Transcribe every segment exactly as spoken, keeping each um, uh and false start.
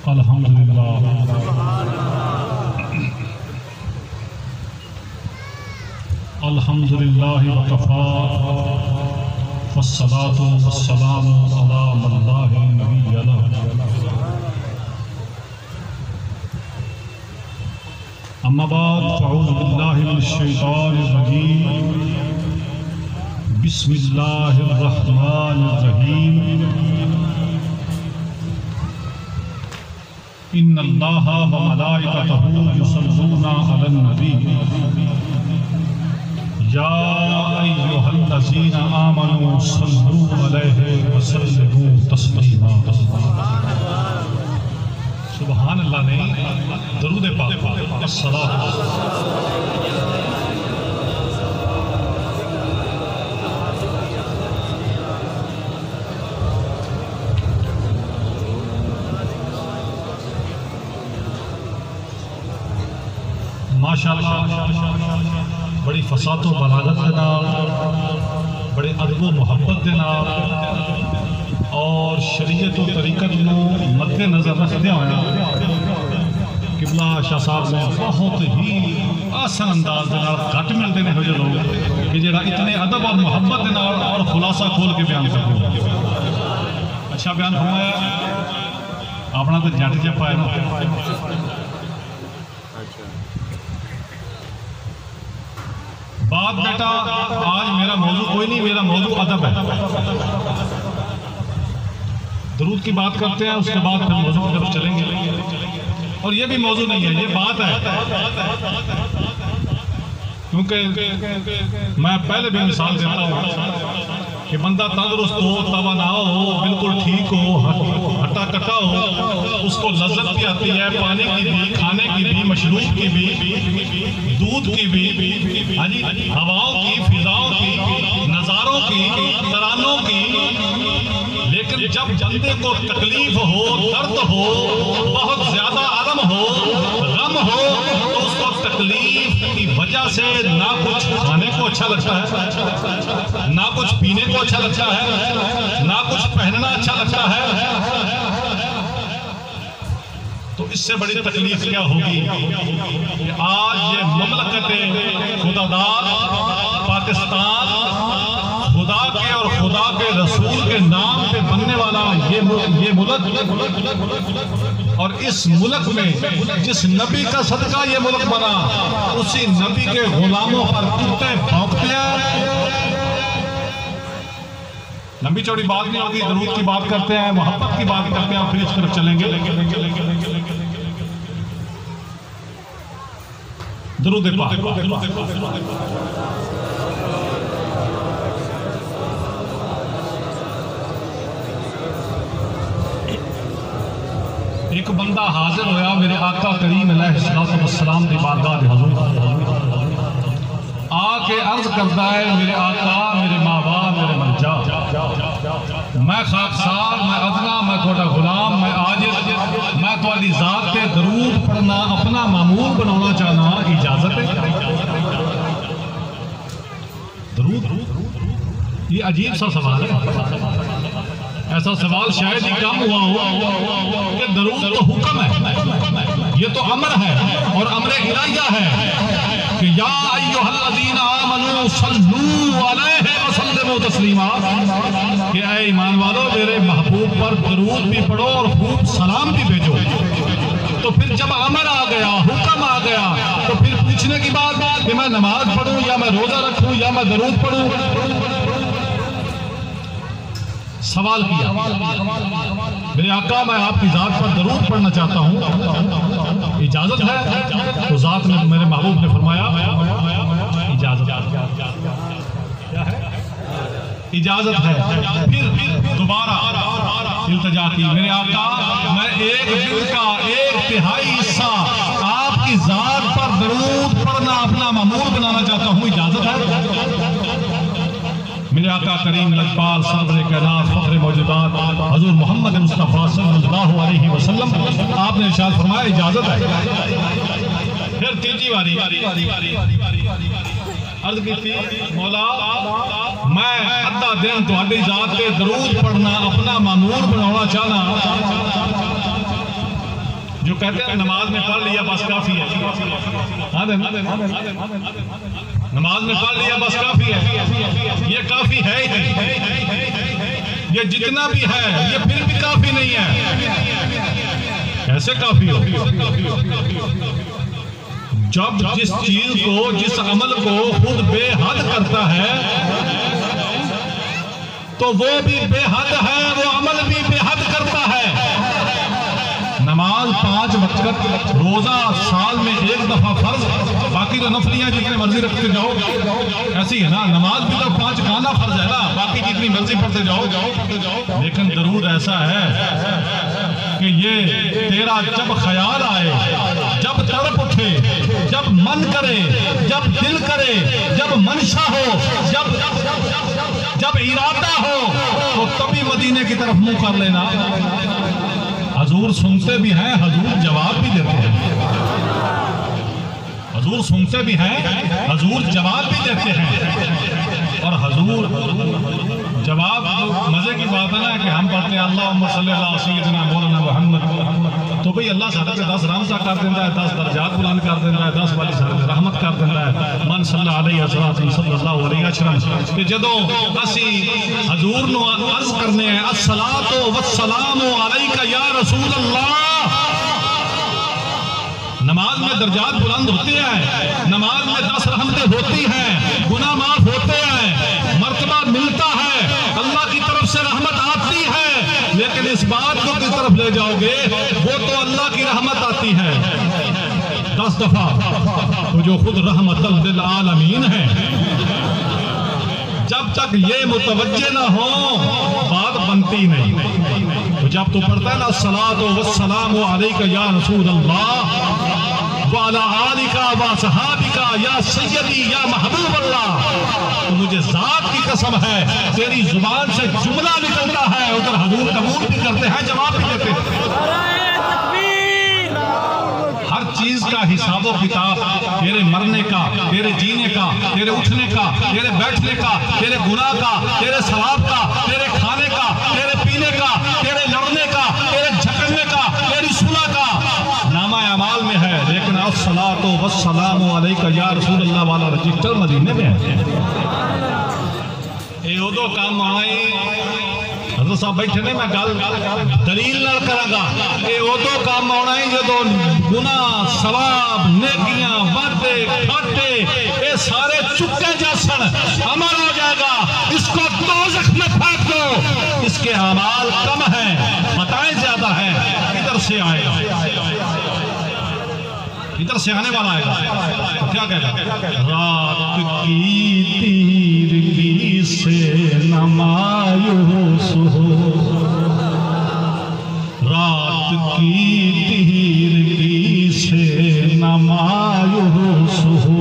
अल्हम्दुलिल्लाह अल्हम्दुलिल्लाह वकफ़ा वस्सलातु वस्सलामु अला मन ला नबिय्य लहु अम्मा बाद फ़अऊज़ु बिल्लाहि मिनश शैतानिर रजीम बिस्मिल्लाहिर रहमानिर रहीम इन्नल्लाहा व मलाइकतहु युसल्लूना अलन नबी या अय्युहल्लज़ीना आमनू सल्लू अलैहि व सल्लिमू तस्लीमा। सुभान अल्लाह नहीं, दरूद पाक अस्सलात। माशाअल्लाह बड़ी फसातो बलागत के नाल, बड़े अदब मुहब्बत के नाल और शरीयत और तरीकत को मद्दे नज़र रखते हुए किबला शाह साहब ने बहुत ही आसान अंदाज के नाल घट मिलते हैं जो लोग कि जो इतने अदब और मुहब्बत के नाल और खुलासा खोल के बयान करते हैं। अच्छा बयान फरमाया, अपना तो जट जपा है। बात बेटा आज मेरा मौजू कोई नहीं, मेरा मौजू अदब है। दरूद की बात करते हैं, उसके बाद फिर मौजू की तरफ चलेंगे। और ये भी मौजू नहीं है, ये बात है, क्योंकि मैं पहले भी मिसाल देता हूँ कि बंदा तंदुरुस्त हो, तवाना हो, बिल्कुल ठीक हो, हट्टा कट्टा हो, उसको लज्जत भी आती है पानी की भी, खाने की भी, मशरूब की भी, दूध की भी, हवाओं की, फिजाओं की, नज़ारों की, तरानों की। लेकिन जब बंदे को तकलीफ हो, दर्द हो, बहुत ज्यादा अलम हो, गम हो, तो उसको तकलीफ की वजह से ना कुछ खाने को अच्छा लगता है, ना कुछ पीने को अच्छा लगता है, ना कुछ पहनना अच्छा लगता है। तो इससे बड़ी तकलीफ क्या होगी कि आज ये ममलकत खुदादार पाकिस्तान, खुदा के और खुदा के रसूल के नाम पे बनने वाला ये ये मुल्क, और इस मुल्क में जिस नबी का सदका ये मुल्क बना, उसी नबी के गुलामों पर कुत्ते भौंकते हैं। लंबी चौड़ी बात नहीं होगी, दरूद की बात करते हैं, मोहब्बत की बात करते हैं, और फिर इस तरफ चलेंगे। दरूद पाक। एक बंदा हाजिर होया मेरे आका करीम अलैहिस्सलाम की बारगाह में हुजूर आके अर्ज करता है, मेरे आका, मेरे माँ बाप, मेरे मंजा, मैं खाकसार, मैं अदना, मैं थोड़ा गुलाम, मैं आजिज़, मैं थोड़ी ज़ात पे दरूद पढ़ना अपना मामूल बनाना चाहना, इजाजत है? दरूद ये अजीब सा सवाल है। ऐसा सवाल शायद ही कम हुआ हो कि दरूद तो हुक्म है, ये तो अमर है, और अमर इलाहिया है कि या अय्युहल्लज़ीना आमनू सल्लू अलैहि व सल्लिमू तस्लीमा, कि ऐ ईमान वालों मेरे महबूब पर दरूद भी पढ़ो और खूब सलाम भी भेजो। तो फिर जब अमर आ गया, हुक्म आ गया, तो फिर पूछने की बात कि मैं नमाज पढ़ूं या मैं रोजा रखूं या मैं दरूद पढ़ूं? सवाल किया, मेरे आका मैं आपकी जात पर दरूद पढ़ना चाहता हूँ, इजाजत है? तो जात ने, मेरे महबूब ने फरमाया इजाजत क्या है? इजाजत है। फिर दोबारा इल्तिजा की, मेरे आका मैं एक दिन का एक तिहाई हिस्सा आपकी जात पर दरूद पढ़ना अपना मामूल बनाना चाहता हूँ, इजाजत है? मेरे आका करीम लजपाल सरवरे कायनात फख्रे मौजूदात हजूर मोहम्मद मुस्तफ़ा सल्लल्लाहु अलैहि वसल्लम आपने इरशाद फरमाया इजाजत है। फिर तीसरी बारी अर्ज की, मौला मैं अद्धा दिन तुहाडी जात पे दरूद पढ़ना अपना मामूल बनाना चाहना, जो कहते हैं नमाज में पढ़ लिया बस काफी है, नमाज में पढ़ लिया बस काफी है, ये काफी है ही नहीं, ये जितना भी है ये फिर भी काफी नहीं है। कैसे काफी हो? जब जिस चीज को, जिस अमल को खुद बेहद करता है तो वो भी बेहद है, वो अमल भी बेहद करता है। नमाज पांच वक्त, रोजा साल में एक दफा फर्ज, बाकी तो नफलियां जितने मर्जी रखते जाओ, ऐसी है ना। नमाज भी तो पांच खाना फर्ज है ना, बाकी जितनी मर्जी पढ़ते जाओ। लेकिन जरूर ऐसा है कि ये तेरा जब ख्याल आए, जब तड़प उठे, जब मन करे, जब दिल करे, जब मंशा हो, जब जब इरादा हो, तो तभी मदीने की तरफ मुंह कर लेना। हजूर सुनते भी हैं, हजूर जवाब भी देते हैं। हजूर सुनते भी हैं, हजूर जवाब भी देते हैं। और हजूर जवाब, मजे की बात है ना कि हम पढ़ते हैं अल्लाहुम्मा सल्ली अला सय्यिदिना मौलाना मुहम्मद, तो भाई अल्लाह साढ़े पे दस रहमत कर देता है, दस दर्जात बुलंद कर देता है, दस वाली साढ़े रहमत कर देता है। मन सल्ला अलैहि सल्लल्लाहु अलैहि वसल्लम कि जदों असी हजूर नु अर्ज करने हैं अस्सलातु वस्सलामु अलैका या रसूल अल्लाह, नमाज में दर्जात बुलंद होते हैं, नमाज में दस रहमतें होती हैं, गुनाह माफ होते हैं, मर्तबा मिलता है, अल्लाह की तरफ से रहमत आती है। लेकिन इस बात को किस तरफ ले जाओगे? वो तो अल्लाह की रहमत आती है दस दफा, तो जो खुद रहमतल लिल आलमीन है। जब तक ये मुतवज्जे ना हो बात बनती नहीं। तो जब तू पढ़ता है ना अस्सलातु वस्सलामु अलैका या रसूल अल्लाह व अला आलिका व सहाबिका या सय्यदी या महबूब अल्लाह, तो मुझे जात की कसम है तेरी जुबान से जुमला निकलता है, उधर हजूर कबूल भी करते हैं, जवाब भी देते हैं। हर चीज का हिसाबो किताब, तेरे मरने का, तेरे जीने का, तेरे उठने का, तेरे बैठने का, तेरे गुनाह का, तेरे सवाब का, तेरे खाने का, तेरे पीने का, तेरे लड़ने का, तेरे झगड़ने का, तेरी सुलह का नामा अमाल में है। लेकिन अस्सलातु वस्सलामु अलैका या रसूल अल्लाह वाला रजिस्टर मदीने में है। ये उदो काम आए हजरत साहब बैठे ने, मैं गल दलील नाल करांगा। ये उदो काम आना है जो गुनाह, सवाब, नेकियां, वादे, घाटे ये सारे चुके जासन, अमल हो जाएगा। इसको दोज़ख में फेंक दो, इसके अमाल कम है, बताएं ज्यादा है, इधर से आएगा, इधर से आने वाला आएगा। तो क्या कहेगा? रात की तीरगी से न मायूस हो, रात की तीरगी से न मायूस हो,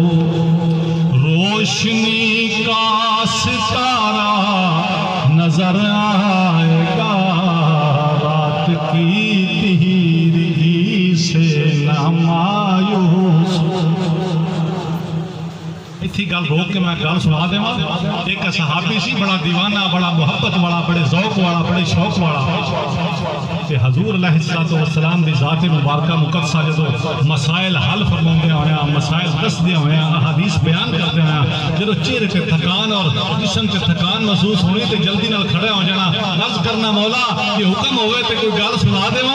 रोशनी का सितारा नजर आएगा, रात की तीरगी से न मायूस। इतनी गल रोक के मैं गल सुना देवा। एक सहाबी सी, बड़ा दीवाना, बड़ा मुहब्बत वाला, बड़े जौक वाला, बड़े शौक वाला, कि हजूर अलैहिस्सलातु वस्सलाम दी ज़ात मुबारका मुकद्दसा जो मसाइल हल फरमाते होया, मसाइल दसदे होया, अहादीस बयान करते होया, जो चेहरे से थकान और जिस्म से थकान महसूस होनी तो जल्दी नाल खड़े हो जाना, अर्ज करना मौला कि हुक्म होवे तो कोई गल सुना देवा,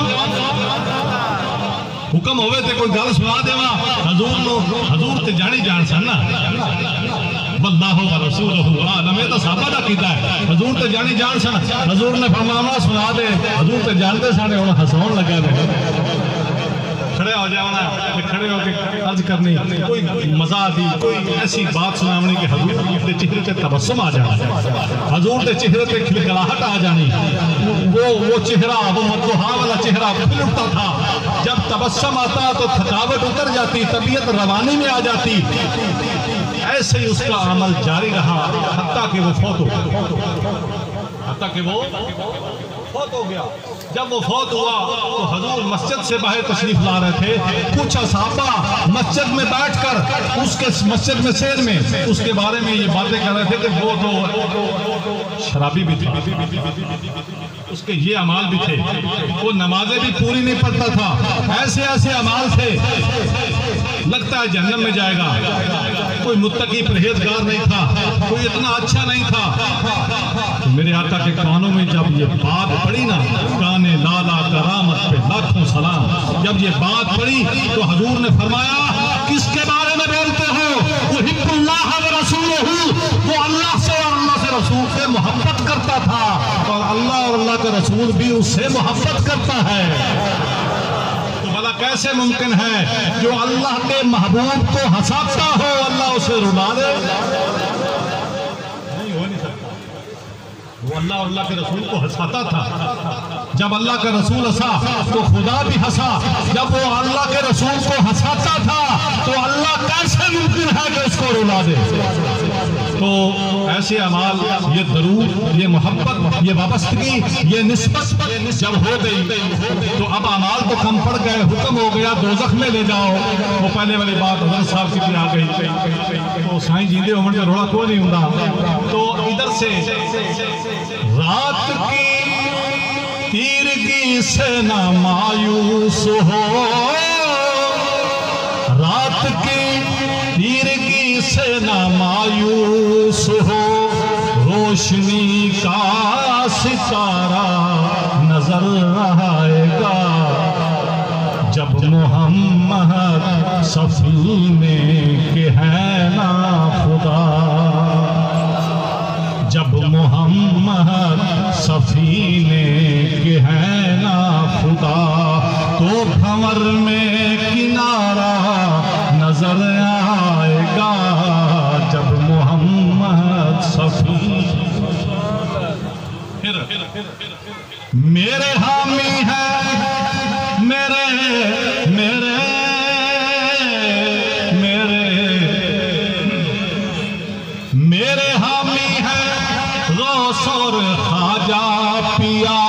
हुक्म होवे तो कोई गल सुना देवा। हजूर नो हजूर ते जानी जान सन ना, वल्लाहु व रसूलुहु आलम, ये तो साहबा दा कीता है। हजूर ते जानी जान सन, हजूर ने फरमाना सुना दे, हजूर ते जानते साने हुण हसाउण लगा दे। खड़े हो जाना, खड़े होके अर्ज करनी, कोई मजा दी, कोई ऐसी बात सुनावनी कि हजूर के चेहरे पे तबस्सुम आ जाना, हजूर के चेहरे पे खिलखिलाहट आ जानी। वो वो चेहरा, वो मद्दुहा वाला चेहरा खिल उठता था। जब तबस्सुम आता तो थकावट उतर जाती, तबीयत रवानी में आ जाती। ऐसे ही उसका अमल जारी रहा हत्ता कि वो फौत हो। हत्ता कि वो फौत हो गया। जब वो फौत हुआ तो हजूर मस्जिद से बाहर तशरीफ ला रहे थे। कुछ असहाबा मस्जिद में बैठकर उसके मस्जिद में शेर में उसके बारे में ये बातें कर रहे थे कि वो तो शराबी भी था, उसके ये अमाल भी थे, वो नमाजें भी पूरी नहीं पढ़ता था, ऐसे ऐसे अमाल थे, लगता है जहन्नम में जाएगा। कोई मुत्तकी परहेजगार नहीं था, कोई इतना अच्छा नहीं था। तो मेरे आका के कानों में जब ये बात पड़ी ना, काने लाला करामत पे लाखों सलाम, जब ये बात पड़ी तो हजूर ने फरमाया किसके बारे में बोलते हो? वो हिब्बुल्लाह व रसूलहू, वो अल्लाह से और अल्लाह से रसूल से मोहब्बत करता था और अल्लाह और अल्लाह का रसूल भी उससे मोहब्बत करता है। तो भला कैसे मुमकिन है जो अल्लाह के महबूब को हंसाता हो अल्लाह उसे रुला दे? नहीं, हो नहीं सकता। वो अल्लाह और अल्लाह के रसूल को हंसाता था। जब अल्लाह का रसूल हंसा तो खुदा भी हंसा। जब वो अल्लाह के रसूल को हंसाता था तो अल्लाह कैसे मुमकिन है कि इसको रुला दे? तो ऐसे अमाल, ये दरूद, ये मोहब्बत, ये वाबस्तगी, ये निस्बत जब हो गई तो अब अमाल तो कम पड़ गए, हुक्म हो गया दोज़ख में ले जाओ। वो पहले वाली बात हज़रत साहब की भी आ गई। तो साईं जींदे उम्र में रोड़ा क्यों नहीं होता? तो इधर से रात की तीरगी से ना मायूस हो, रात की तीरगी से ना मायूस हो, रोशनी का सितारा नजर आएगा जब मोहम्मद सफीने के है ना खुदा, जब मोहम्मद सफीने के है ना खुदा, तो भंवर में किनारा नजर आएगा जब मोहम्मद सफी। मेरे हामी है, मेरे मेरे मेरे मेरे हामी है गौस और ख्वाजा पिया,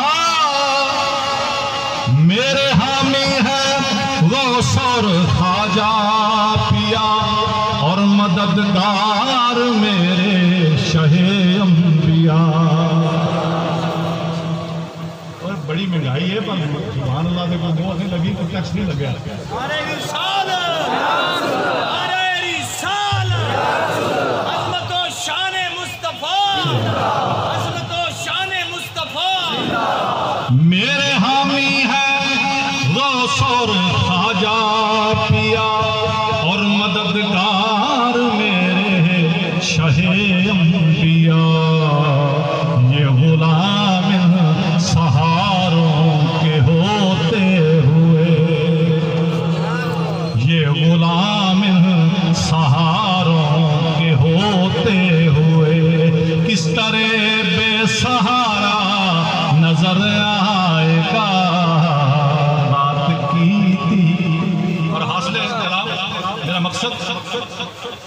मेरे हामी है गौस और ख्वाजा पिया, और मददगार मेरे शहे अंबिया। और बड़ी महंगाई है पर सुभान अल्लाह से कोई मोह नहीं लगी, कोई टैक्स नहीं लगे। अरे रिसालत, अरे रिसालत, अज़मत व शान मुस्तफा, अज़मत व शान मुस्तफा। मेरे हामी है गौस और ख्वाजा पिया, और मददगार मेरे शहे अंबिया। ये गुलाम सहारों के होते हुए, ये गुलाम सहारों के होते हुए, किस तरह बेसहारा नजर आएगा रात की थी। और हासिल मेरा मकसद,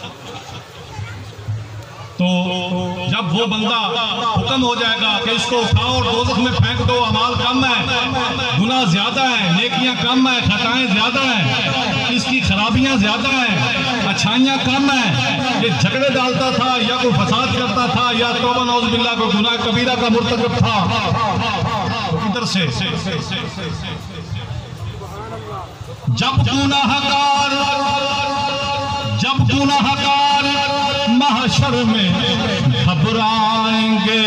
तो जब वो बंदा हुक्म हो जाएगा कि इसको उठाओ और दोज़ख में फेंक दो, अमाल कम है, गुनाह ज्यादा है, नेकियां कम है, खताएं ज्यादा है, इसकी खराबियां ज्यादा है, अच्छाइयां कम है, ये झगड़े डालता था या कोई फसाद करता था या तौबा नौज़ बिल्लाह को गुनाह कबीरा का मुर्तकब था। इधर से जब गुनाहगार जब गुनाहगार महशर में घबराएंगे,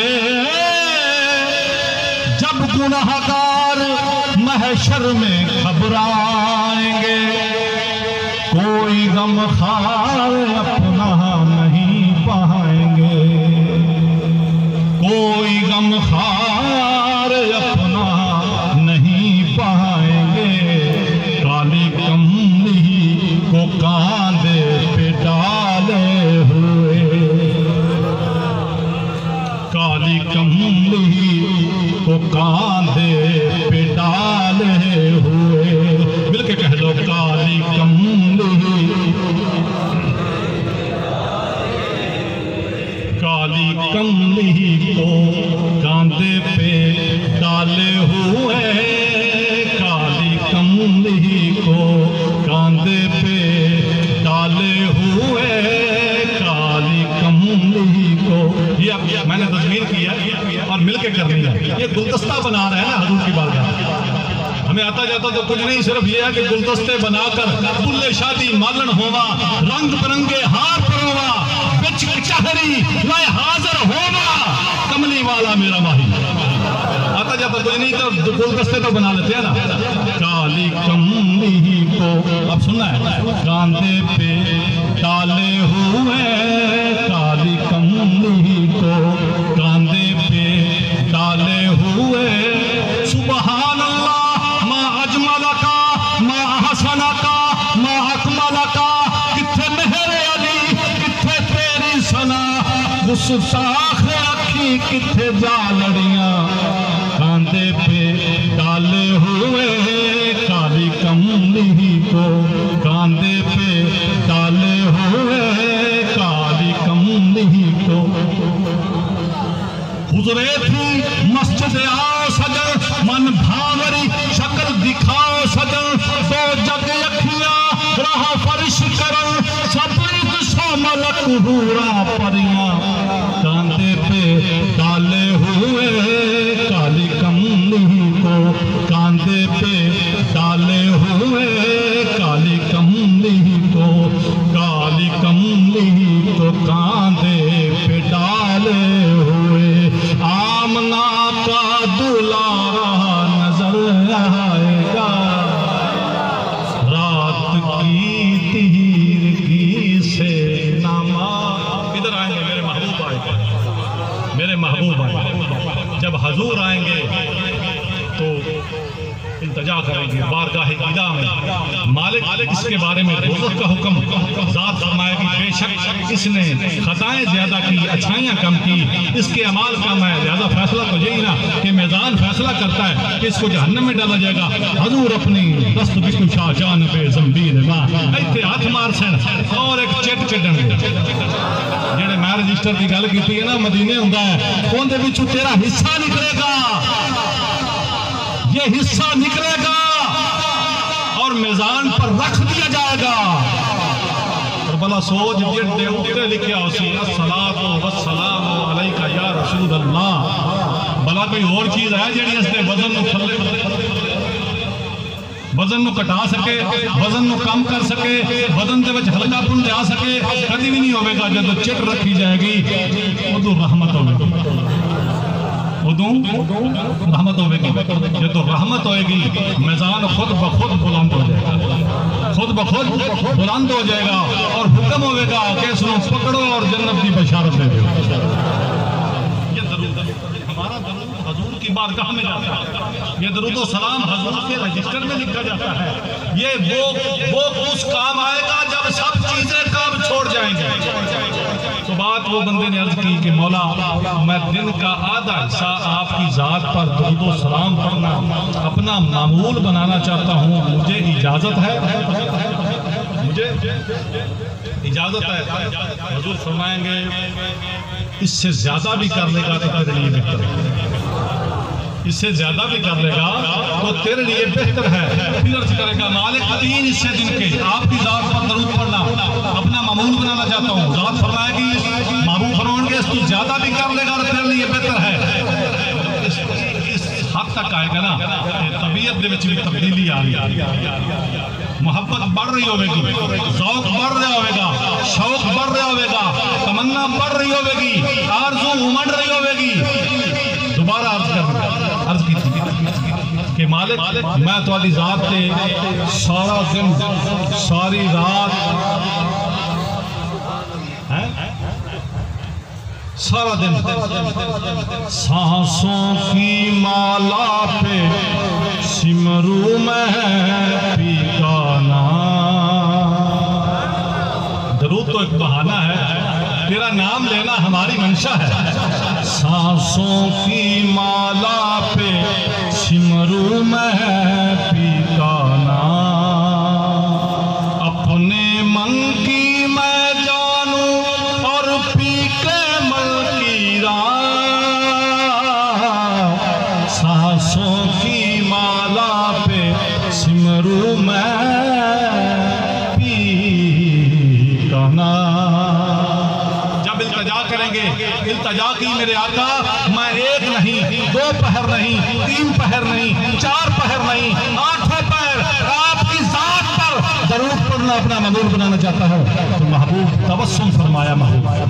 जब गुनाहगार महशर में घबराएंगे, कोई गमखार अपना नहीं पाएंगे, कोई गमखार अपना नहीं पाएंगे। काली कमली को कांधे पे डाले हुए, काली कमली को कांधे पे डाले हुए, मिलके कह दो काली कमली, काली कमली को कांधे पे डाले हुए, काली कमली को कांधे पे डाले हुए, काली कमली को। ये अब मैंने तस्वीर की है और मिलके करनी है। ये गुलदस्ता बना रहे हैं ना हजूर की बारगाह। हमें आता जाता तो कुछ नहीं, सिर्फ ये है कि गुलदस्ते बनाकर बुल्ले शादी मालन होवा, रंग बिरंगे हार परोवा, बिच कचहरी लाए हाजिर होवा, कमली वाला मेरा माही। आता जाता कुछ नहीं तो गुलदस्ते तो बना लेते हैं ना। काली कमली को अब सुनना है, कांधे पे डाले हुए, काली कमली को कांधे पे डाले हुए। सुबहान अल्लाह मा अजमल का मा हसन का मा अकमल का, किथे मेहरे अली किथे तेरी सना, गुस्साख अखी किथे जा लड़ियां, कांधे पे डाले हुए, काली कमली को कांधे पे डाले हुए, काली कमली को। हुजूरे थी मस्जिद आओ सजन, मन भावरी शक्ल दिखाओ सजन, दो जग अखियां राह फरिश करन, सब सो मलक हूरा परियां, कांधे पे डाले हुए, काली कमली को कांधे पे डाले हुए, काली कमली को, काली कमली को कांधे पे डाले हुए। आमना का दुलारा नजर आएगा, रात की तीरगी से नामा। इधर आएंगे मेरे महबूब आएंगे, मेरे महबूब आएंगे। जब हजूर आएंगे तो इंतजा करेंगे बारगाह इदा में। मालिक इसके बारे में दोज़ख का हुक्म ज़ात फरमाएगी, बेशक इसने खताएं ज्यादा की, अच्छाइयाँ कम की, इसके अमाल कम है, लिहाजा फैसला तो यही ना कि मैदान फैसला करता है कि इसको जहन्नम में डाला जाएगा। हजूर अपनी दस्त बिकुशा जानबे ज़ंबील मां, इत्थे हाथ मार सन और एक चिट छड्डणगे। जेड़े मैं रजिस्टर की गल की है ना, मदीने हुंदा है, उहदे विचों तेरा हिस्सा निकलेगा, ये हिस्सा निकलेगा और मैदान पर रख दिया जाएगा। और भला सोच जिहदे उत्ते लिखिया उसी अस्सलातु वस्सलामु अलैका या रसूल अल्लाह, भला कोई और चीज है जिहड़ी इसके वजन नूं थल्ले वजन नूं घटा सके, वजन नूं कम कर सके, वजन दे विच हल्कापन लिया सके? कदी भी नहीं होवेगा। जब चिट रखी जाएगी उदों रहमत होगी, उदों रहमत होगी। जो रहमत होएगी मैदान खुद ब खुद बुलंद हो जाएगा, खुद ब खुद बुलंद हो जाएगा और हुक्म होगा कि इसको पकड़ो और जन्नत की बशारत दे दो। ये दरूद हमारा दरूद हजूर की बारगाह में जाता है, ये दरूद सलाम हजूर के रजिस्टर में लिखा जाता है। ये वो वो उस काम आएगा जब सब चीजें काम छोड़ जाएंगे। तो बात वो बंदे ने अर्ज की कि मौला मैं दिन का आधा हिस्सा आपकी ज़ात पर दुरूद व सलाम पढ़ना अपना मामूल बनाना चाहता हूँ, मुझे इजाज़त है? मुझे इजाज़त है? हुजूर फरमाएंगे इससे ज़्यादा भी कर लेगा तो तेरे लिए बेहतर है, इससे ज्यादा भी कर लेगा तो तेरे लिए बेहतर है। फिर अर्ज करेगा मालिक तीन हिस्से दिन के आपकी ज़ात पर दरूद पढ़ना अपना मामूल बनाना चाहता हूँ। ज़ात फरमाएगी महबूब फरमाएंगे तू ज्यादा भी कर लेगा तो तेरे लिए बेहतर है। इस, इस हद तक आएगा ना तबीयत दे विच भी तब्दीली आ रही, मोहब्बत बढ़ रही होगी, शौक बढ़ रहा होगा, शौक बढ़ रहा होगा, तमन्ना बढ़ रही होगी, आरज़ू उमड़ रही होगी। दोबारा अर्ज कर अर्ज की थी कि मालिक मैं तुम्हारी ज़ात से सारा दिन सारी रात है सारा दिन सांसों की माला पे सिमरू में पी का नाम। दरूद तो एक बहाना है, तेरा नाम लेना हमारी मंशा है। सांसों की माला पे सिमरू में पी का नाम, अपने मन की मैं जानूं और पी के मन इल्तजा करेंगे। इल्तजा की मेरे आका, मैं एक नहीं, दो पहर नहीं, तीन पहर नहीं, चार पहर नहीं, आठों पैर आपकी जात पर दरूद पढ़ना अपना ममूल बनाना चाहता हूँ। तो महबूब तबस्सुम फरमाया, महबूब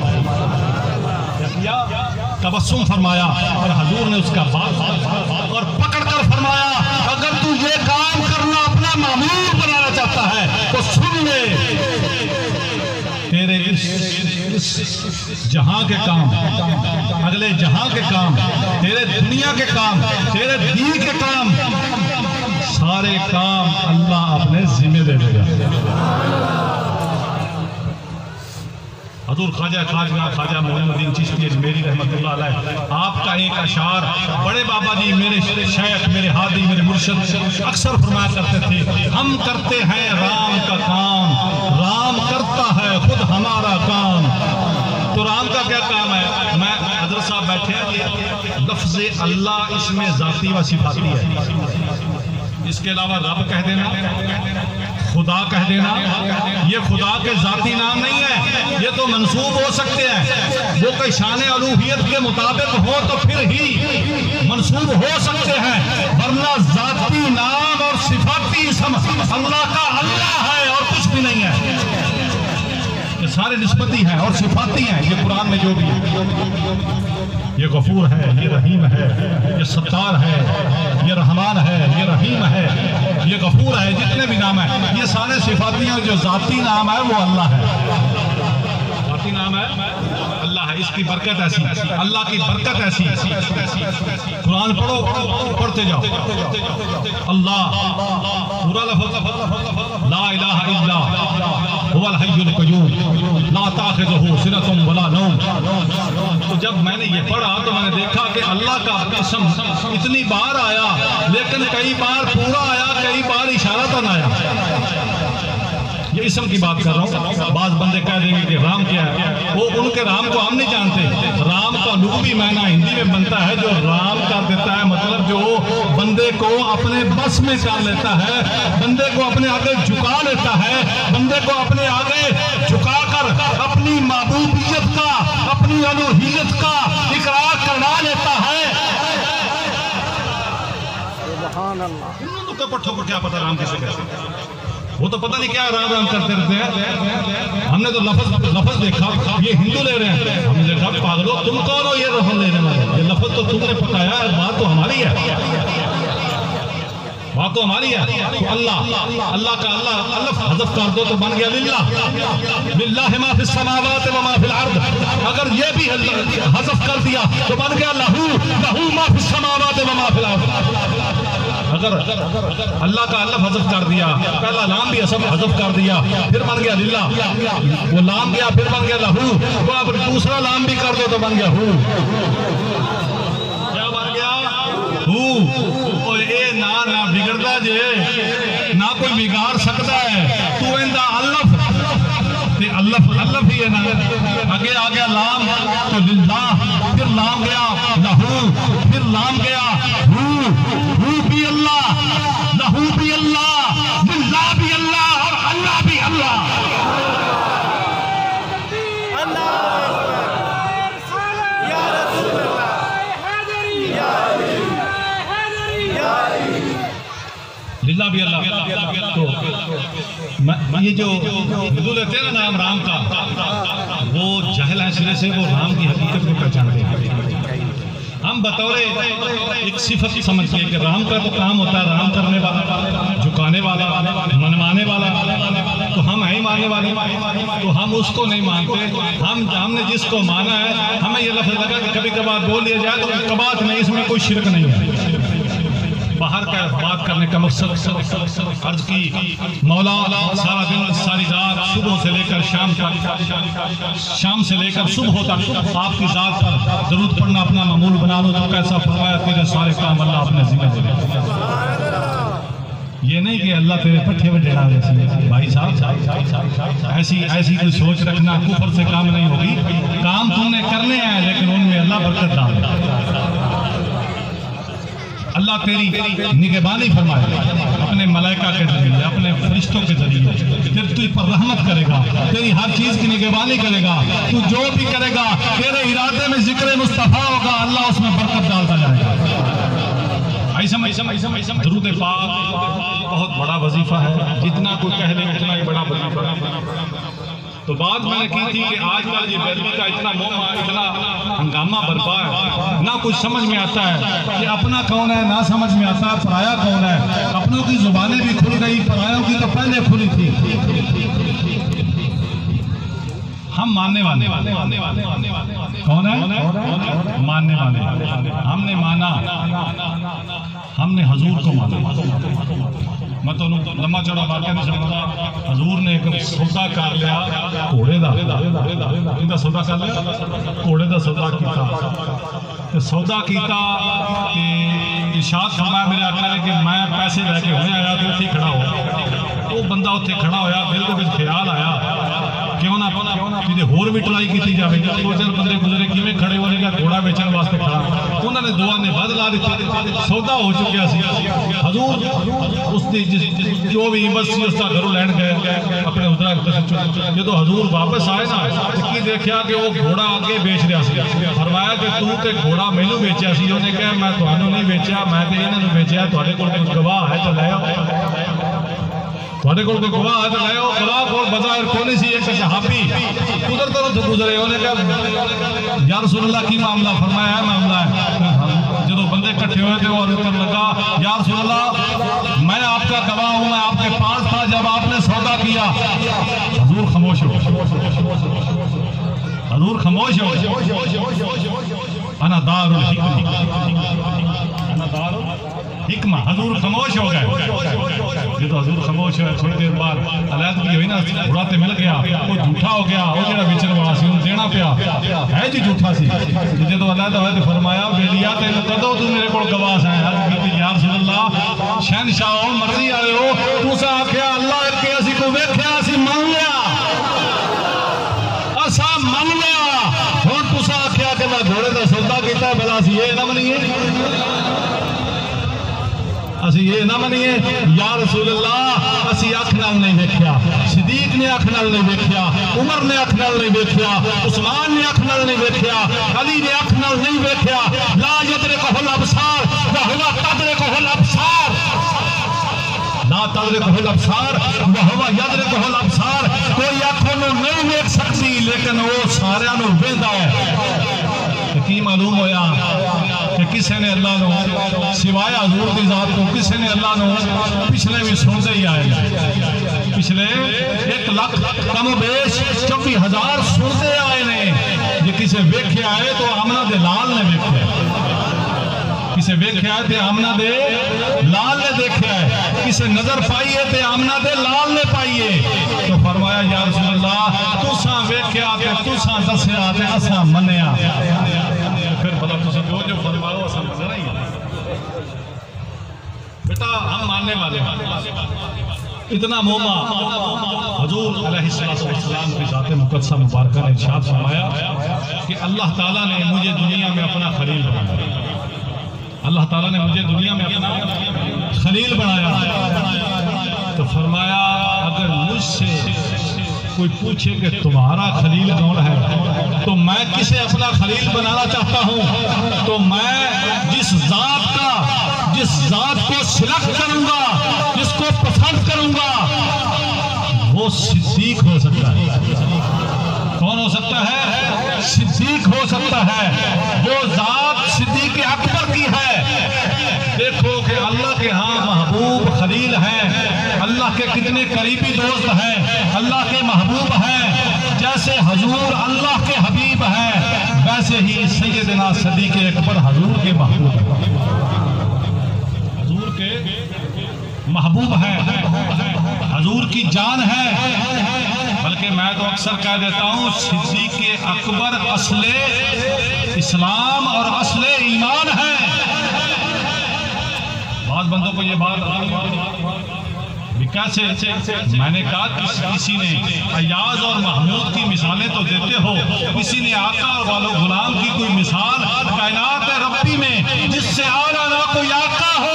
तबस्सुम फरमाया और हजूर ने उसका बात और पकड़ कर फरमाया, अगर तू ये काम करना अपना मामूल बनाना चाहता है तो सुन ले, तेरे इस, इस जहां के काम, अगले जहां के काम, तेरे दुनिया के काम, तेरे दीन के काम, सारे काम अल्लाह अपने जिम्मे दे देगा। हजूर ख्वाजा खाजा ख्वाजा मोइनुद्दीन चिश्ती मेरी रहमतुल्लाह अलैह, आपका एक अशार बड़े बाबा जी मेरे शेख, मेरे हादी, मेरे मुर्शिद अक्सर फरमाया करते थे, हम करते हैं राम का काम, राम करता है खुद हमारा काम। तो राम का क्या काम है? मैं हजरत साहब बैठे हैं, लफ्ज़ अल्लाह इसमें ज़ाती व सिफाती है, इसके अलावा रब कह देना, खुदा कह देना, ये खुदा के जाती नाम नहीं है, ये तो मंसूब हो सकते हैं, वो कोई शान अलूहियत के मुताबिक हो तो फिर ही मंसूब हो सकते हैं, वरना जाती नाम और सिफाती इसम अल्लाह का अल्लाह है और कुछ भी नहीं है। ये सारे निस्बती हैं और सिफाती हैं, ये कुरान में जो भी है, ये गफूर है, ये रहीम है, ये सत्तार है, ये रहमान है, ये रहीम है, ये गफूर है, जितने भी नाम है ये सारे सिफाती हैं। जो जाती नाम है वो अल्लाह है, जाती नाम है अल्लाह है। इसकी बरकत ऐसी, अल्लाह की बरकत ऐसी, कुरान पढ़ो, पढ़ते जाओ, अल्लाह पूरा लफ्ज़ ला इलाहा इल्ला हुवल हय्युल क़य्यूम ला ताख़िज़ुहु सिनतुन वला नौम। तो जब मैंने ये पढ़ा तो मैंने देखा कि अल्लाह का इसम इतनी बार आया, लेकिन कई बार पूरा आया, कई बार इशारतन आया। ये इसम की बात कर रहा हूँ। बाज बंदे कह देंगे कि राम क्या है, वो उनके राम को हम नहीं जानते। राम का लुग़वी मायना हिंदी में बनता है जो राम कर देता है, मतलब जो बंदे को अपने बस में कर लेता है, बंदे को अपने आगे झुका लेता है, बंदे को अपने आगे झुकाकर अपनी महबूबियत का, अपनी अलूहियत का इकरार करवा लेता है। तो पट्टों को क्या पता राम किसे कहते हैं, वो तो पता नहीं क्या राम राम करते रहते हैं। हमने तो लफ्ज़ लफ्ज़ देखा, ये हिंदू ले रहे हैं, हमने देखा पागलो तुम कौन हो ये लफ्ज़ लेने वाले, ये लफ्ज़ तो तुमने पकाया है, बात तो हमारी है, बात तो हमारी है। तो अल्लाह, अल्लाह का अल्लाह अल्लाह हज़फ कर दो तो बन गया लिल्लाह, लिल्लाहि मा फिस समावाति व मा फिल अर्द। अगर ये भी हज़फ कर दिया तो बन गया लहू, लहू मा फिस समावाति व मा फिल अर्द। अगर अल्लाह का अल्लाह हज़फ कर दिया, पहला लाम भी हज़फ कर दिया, फिर बन गया लिल्ला, वो लाम गया फिर बन गया लहू, तो अब दूसरा लाम भी कर दो तो बन गया हू। क्या बन गया? हू। और ये ना ना बिगड़ता जे, ना कोई बिगाड़ सकता है। तू इंदा अल्लाह अल्लाह अल्लाह ही है ना, आगे आ गया लाम तो लिल्लाह, फिर लाम गया लहू, फिर लाम गया हू, हू भी अल्लाह, लहू भी अल्लाह, लिल्लाह भी अल्लाह और अल्लाह भी अल्लाह। लिल्लाह भी अल्लाह। तो ये जो हिंदू लेते हैं ना नाम राम का, वो जहल है सिरे से, वो राम की हकीकत को पहचानते हैं। हम बतौर एक सिफत समझते हैं कि राम का तो काम होता है राम करने वाला, झुकाने वाला, मनवाने वाला, तो हम है ही मानने वाले, तो हम उसको नहीं मानते। हम हमने जिसको माना है, हमें ये लफ्ज़ लगा कि कभी कभार बोल लिया जाए तो कबात नहीं, इसमें कोई शिरक नहीं है। बाहर का बात करने का मकसद अर्ज की, मौला सारा दिन सारी रात सुबह से लेकर शाम तक, शाम से लेकर सुबह तक आपकी जात पर दरूद पढ़ना अपना मामूल बना लो, तो कैसा फरमाया तेरे सारे काम अल्लाह अपने जिम्मे दे देगा। ये नहीं कि अल्लाह तेरे पट्टे में डेरा दे। भाई साहब ऐसी ऐसी कोई सोच रखना, कुफर से काम नहीं होगी। काम तुमने करने हैं लेकिन उनमें अल्लाह बरकत डाल। अल्लाह तेरी निगहबानी फरमाएगा अपने मलाइका के जरिए, अपने फरिश्तों के जरिए, फिर तुझ पर रहमत करेगा, तेरी हर चीज की निगहबानी करेगा। तू जो भी करेगा तेरे इरादे में जिक्र मुस्तफा होगा, अल्लाह उसमें बरकत डालता जाएगा। दरूद पाक बहुत बड़ा वजीफा है, जितना कोई कह ले उतना ही बड़ा वजीफा है। तो बात मैंने की थी कि आजकल ये बेदबी का इतना मोह, इतना हंगामा बरपा है, ना कुछ समझ में आता है कि अपना कौन है, ना समझ में आता है पराया कौन है। अपनों की जुबानें भी खुल गई, परायों की तो पहले खुली थी। हम मानने वाले कौन है? मानने वाले। हमने माना, हमने हजूर को माना। मैं तो लम्बा चौड़ा वाक्य नहीं समझता। हजूर ने एक सौदा कर लिया घोड़े का, इनका सौदा कर लिया घोड़े का सौदा किया। सौदा किया इरशाद फरमाया मेरे आका ने कि मैं पैसे लैके हुणे आया तो उत्थे खड़ा हो। वो बंदा उत्थे खड़ा होया, दिल को कुछ ख्याल आया क्यों ना कि होर भी ट्राई की जाए। दो चार बंदे गुजरे किमें खड़े होने का घोड़ा बेचने वास्ते खड़ा, उन्होंने दोआ ने बद ला दी, सौदा हो चुका सी। हजूर उसकी जो भी बस उसका घरों लैन गए अपने उधर। जो हजूर वापस आए ना कि देखा कि वो घोड़ा अगे बेच रहा सी। फरमाया कि तू तो घोड़ा मैनू बेचा सी। उन्हें कहा मैं तुहानू नहीं बेचा, मैं तो इन्होंने बेचा। तुहाडे कोल कोई गवाह है तो ले आओ, तुहाडे कोल कोई गवाह है तो ले आओ। गवाह कोल बज़ाहिर कोई सी, एक सहाबी उधर तो तो गुजरे। उन्हें कहा या रसूल अल्लाह की मामला? फरमाया मामला है। जो बंदे इकट्ठे हुए थे और उत्तर लगा या रसूल अल्लाह मैं आपका गवाह हूँ, मैं आपके पास था जब आपने सौदा किया। हजूर खामोश हो, हजूर खामोश हो। अना दारुल हिकमा, हजूर खामोश हो गए। जो तो हजूर खामोश है, थोड़ी देर बाद अलैदगी हुई ना, घोड़ा ते मिल गया, वो झूठा हो गया। वो जो बेचने वाला सी उन्हें देना पिया है जी झूठा सी। जो अलैदा होया तो फरमाया बेलिया तेन कदों तू मेरे को गवाह है? या रसूल अल्लाह शहनशाह हो, मर्जी आए हो, तुसा आख्या अल्लाह के असी को वेख्या, असी मान लिया, असा मान लिया। हुण तुसा आख्या कि मैं घोड़े का सौदा किया, भला असी ये ना मनीए, असी ये ना मनीए। या रसूल अल्लाह असी अख नाल नहीं देखा, सिद्दीक ने अख नाल नहीं देखा, उमर ने अख नाल नहीं देखा, उस्मान ने अख नाल नहीं देखा, अली ने अख नाल नहीं देखा। ला यदरिकुहुल अबसार व हुवा तदरिकुहुल अबसार, ला तदरिकुहुल अबसार व हुवा यदरिकुहुल अबसार। कोई अखों नहीं देख सकती लेकिन वो सारियां नूं वेंदा है। की मालूम होया कि किसी ने अल्लाह नूं सिवाय हजूर की जात को किसी ने अल्लाह नूं पिछले भी सुनते ही आए। पिछले एक लाख कम बेश चौबी हजार सुनते आए ने। जे किसे वेख्या है तो आमना दे लाल ने वेख्या, किसे वेख्या है तो आमना दे लाल ने देखा है, किसे नजर पाई है तो आमना दे लाल ने पाई है। तो फरमाया या रसूल अल्लाह तुसा वेख्या ते तुसा दस्या ते असा मन्निया। फिर भला तुसी जो जो फरमाओ असा मनना ही है। बेटा हम मानने वाले इतना मोमा हजूर अलैहिस्सलातु वस्सलाम की ज़ात मुक़द्दसा मुबारक ने इरशाद फरमाया कि अल्लाह ताला ने मुझे दुनिया में अपना खलील बनाया। अल्लाह ताला ने मुझे दुनिया में अपना खलील बनाया। तो फरमाया अगर मुझसे कोई पूछे कि तुम्हारा खलील कौन है तो मैं किसे अपना खलील बनाना चाहता हूँ, तो मैं जिस जात का जिस जात को सिलेक्ट करूंगा, जिसको पसंद करूंगा, वो सिद्दीक हो सकता है। कौन हो सकता है? सिद्दीक हो सकता है। जो जात सिद्दीक अकबर की है। देखो कि अल्लाह के यहाँ महबूब खलील हैं, अल्लाह के कितने करीबी दोस्त हैं, अल्लाह के महबूब हैं। जैसे हजूर अल्लाह के हबीब हैं, वैसे ही सैयदना सिद्दीक अकबर हजूर के महबूब हैं, हजूर के महबूब हैं, हजूर की जान है। बल्कि मैं तो अक्सर कह देता हूँ सिद्दीक अकबर असले इस्लाम और असले ईमान है। बहुत बंदों को ये बात कैसे? मैंने कहा किस, किसी ने अयाज और महमूद की मिसालें तो देते हो, किसी ने आका वालों गुलाम की कोई मिसाल कायनात रब्बी में जिससे आला ना कोई आका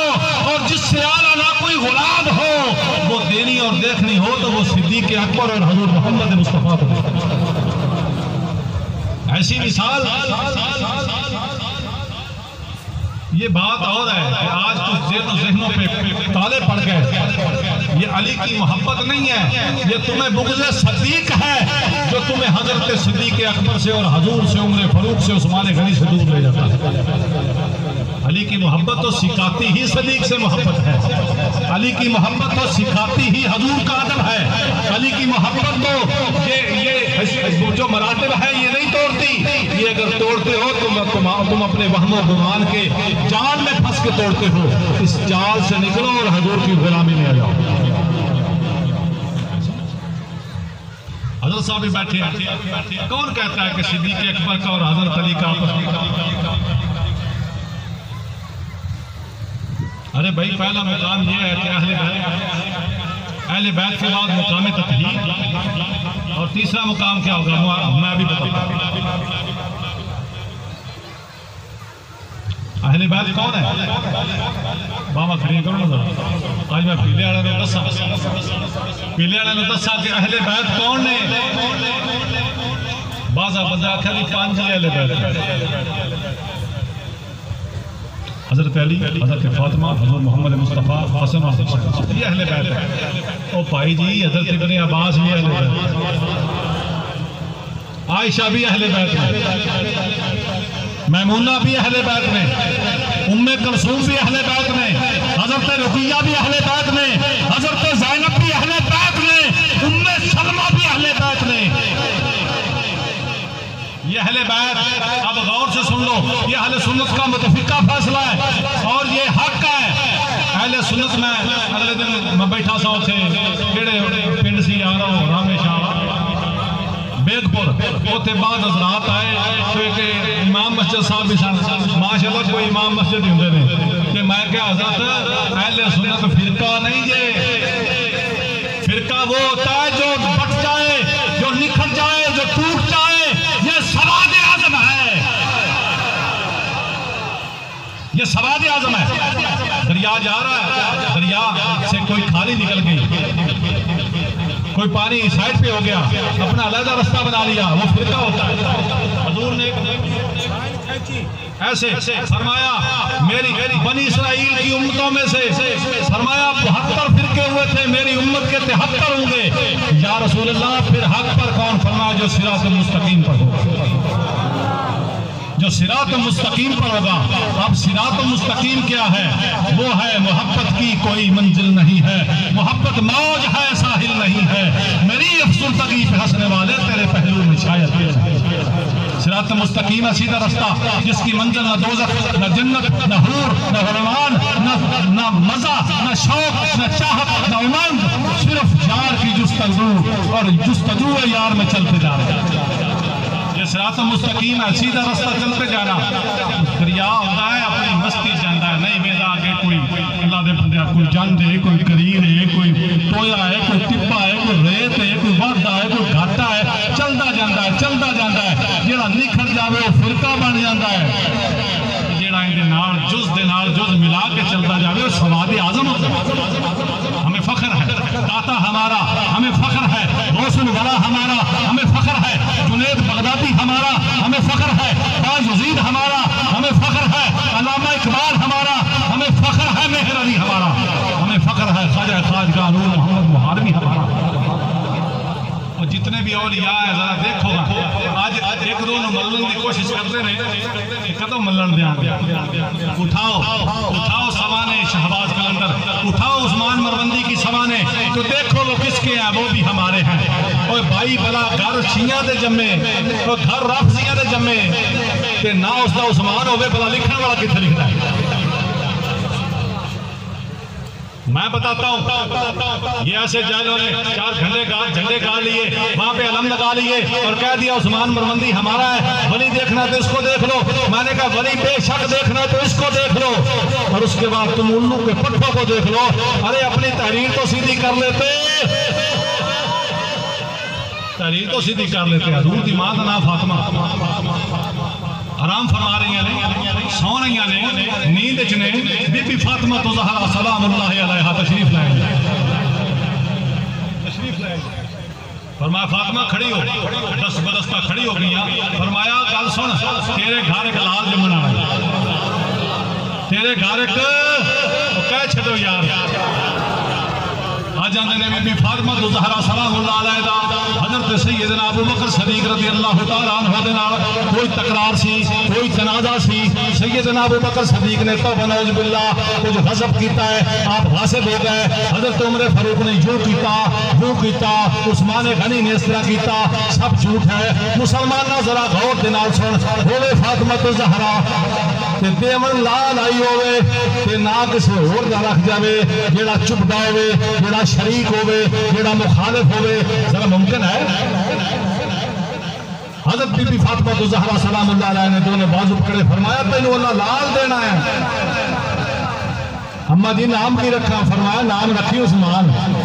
अकबर और हजूर मोहम्मद मुस्तफ़ा को ऐसी मिसाल। ये बात और है कि आज कुछ ज़हनों पे ताले पड़ गए, ये अली की मोहब्बत नहीं है, ये तुम्हें बुग़्ज़ सदीक है जो तुम्हें हजरत सिद्दीक़ अकबर से और हजूर से, उमर फारूक से, उस्मान गनी से दूर ले जाता है। अली की मोहब्बत तो सिखाती ही सदीक से मोहब्बत है, अली की मोहब्बत तो सिखाती ही हजूर का अदब है, अली की मोहब्बत तो ये ये जो मरातब है ये नहीं तोड़ती, ये अगर तोड़ते हो तुम तुम, तुम अपने वहमो गुमान के जाल में फंस के तोड़ते हो। इस जाल से निकलो और हजूर की गुलामी में आ जाओ। हजरत साहब भी बैठे हैं, कौन कहता है कि सिद्दीक़ अकबर का और हजरत अली का आपस? अरे भाई पहला मुकाम ये है कि अहले बैत, अहले बैत के बाद मुकाम तत्हीर, और तीसरा मुकाम क्या होगा मैं अभी बताऊंगा। अहले बैत कौन है? बाबा खड़ी करो ना जरा, आज मैं पीले वाले ने दसा पीले वाले ने दसा कि अहले बैत कौन ने। बाजा बंदा आखिर भी पांच अहले बैत, हजरत अली, हजरत फातिमा, हजरत मोहम्मद मुस्तफ़ा, हसन और हुसैन, ये अहले बैत है। ओ भाई जी हजरत इब्ने अब्बास भी अहले बैत, आयशा भी अहले बैत में, मैमूना भी अहले बैत में, उम्मे कुलसूम भी अहले बैत में, हजरत रुक़िया भी अहले बैत में, हजरत ज़ैनब भी अहले बैत में, उम्मे सलमा भी अहले बैत में। ये अहले बैत, अब गौर से सुन लो, ये अहले सुन्नत का मुतफ़िक़ा फैसला है और ये हक है। अहले सुन्नत में अगले दिन मैं बैठा सा उसे केड़े पिंड सी आ रहा हूँ रामेशाह बेगपुर, उसे बाद हजरात आए कि इमाम मस्जिद साहब भी सन, माशाअल्लाह कोई इमाम मस्जिद होंगे ने कि मैं क्या हजरत अहले सुन्नत फिरका नहीं जे, फिरका वो होता है जो बट जाए, जो निखर जाए, जो टूट जाए। ये सवाद आज़म है, ये सवाद आज़म है। दरिया जा रहा है, दरिया से कोई खाली निकल गई, कोई पानी साइड पे हो गया, अपना अलग रास्ता बना लिया, वो फिरका होता है। हजूर ने ऐसे फरमाया मेरी बनी इस्राइल की उम्मतों में से फरमाया बहत्तर फिरके हुए थे, मेरी उम्मत के तिहत्तर होंगे। या रसूल अल्लाह फिर हक पर कौन? फरमाया जो सिरात मुस्तकीम पर होगा, जो सिरात मुस्तकीम पर होगा। अब सिरात मुस्तकीम क्या है? वो है मोहब्बत की कोई मंजिल नहीं है, मोहब्बत मौज है साहिल नहीं है, मेरी अफसुर्दगी पे हंसने वाले तेरे पहलू में शायद। सिरात मुस्तकीम है सीधा रास्ता, जिसकी मंजिल न दोज़ख, न जन्नत, न हूर, न रहमान, न न मजा, न शौक, न चाहत, न उमंग, सिर्फ यार की जुस्तजू और जुस्तजू यार में चलते जा रहे हैं। सिरात मुस्तकीम है सीधा रास्ता चलते जाना। दरिया होता है अपनी मस्ती जाता है, नहीं वेदा आगे कोई अल्लाह दे बंदे कोई जंड है, कोई करीर है, कोई टोया है, कोई टिप्पा है, कोई रेत है, कोई वादा है, कोई घाटा है, चलता जाता है चलता जाता है। जेड़ा निखर जावे वो फिरका बन जाता है, जेड़ा इहदे नाल जुज़ दे नाल जुज़ मिला के चलता जावे वो सवाद आज़म होता है। हमें फख्र है दाता हमारा, हमें फख्र है गौसुल वरा हमारा, हमें फख्र है जुनैद बगदादी हमारा, हमें फख्र है बाज़-उज़ीद हमारा, हमें फख्र है अल्लामा इकबाल हमारा, हमें फख्र है मेहर अली हमारा, हमें फख्र है ख्वाजा ख़ाजगा नूर मोहम्मद मुहारबी हमारा। और जितने भी औलिया है जरा देखो आज आज एक दो मल्लन की कोशिश करते रहे, कदम मल्लन देंगे। उठाओ उठाओ सवाने शहबाज कलंदर, उठाओ उस्मान मरवंदी की सवाने, तो देखो वो किसके हैं, वो भी हमारे हैं। और भाई भला घर शिया दे जमे और घर राफजिया दे जमे ते ना उसका उस्मान होवे, भला लिखने वाला कितने लिखता है? मैं बताता हूँ, ये ऐसे जालों ने चार झंडे गाड़ झंडे गाड़ लिए, वहाँ पे अलम लगा लिए और कह दिया उस्मान मरवंदी हमारा है, वली देखना तो इसको देख लो। मैंने कहा वली बेशक देखना तो इसको देख लो, और उसके बाद तुम उल्लू के पट्टों को देख लो। अरे अपनी तहरीर तो सीधी कर लेते, तहरीर तो सीधी कर लेते। हजूर दी मां दा नाम फातिमा, आराम फरमा रही ने, सौ रही ने, नींद च ने। बीबी फातिमा तो ज़हरा सलामुल्लाह अलैहा तशरीफ लाएंगे, तशरीफ लाएंगे। फरमाया फातिमा खड़ी हो, दस बदस्ता खड़ी हो गई। फरमाया कल सुन, तेरे घर एक लाल जमन आना, तेरे घर एक कह छो यार। आज आंदे ने बीबी फातिमा तो ज़हरा सलामुल्लाह अलैहा हज़रत सैयदना अबू बकर सदीक रज़ी अल्लाह तआला अन्हु दे नाल कोई तकरार सी, कोई तनाज़ा सी। सैयदना अबू बकर सदीक ने तौबा नऊज़ बिल्लाह कुछ गज़ब कीता है, आप गासिब हो गए। हज़रत उमर फारूक ने यूं कीता, यूं कीता, उस्मान गनी ने इस तरह कीता, सब झूठ है। मुसलमाना जरा गौर दे नाल सुन, होवे फातिमा तो ज़हरा ते देवन लाल आई होवे ते ना किसी होर दा रख जावे, जेड़ा चुपदा होवे, जेड़ा शरीक होवे, जेड़ा मुखालिफ होवे। जरा मुमकिन है? हज़रत बीबी फातिमा तो ज़हरा सलामुल्लाह अलैहा ने दोनों बाजू पकड़े, फरमाया तैनू अल्लाह लाल देना है। अम्मा जी नाम की रखा? फरमाया नाम रखी उस्मान।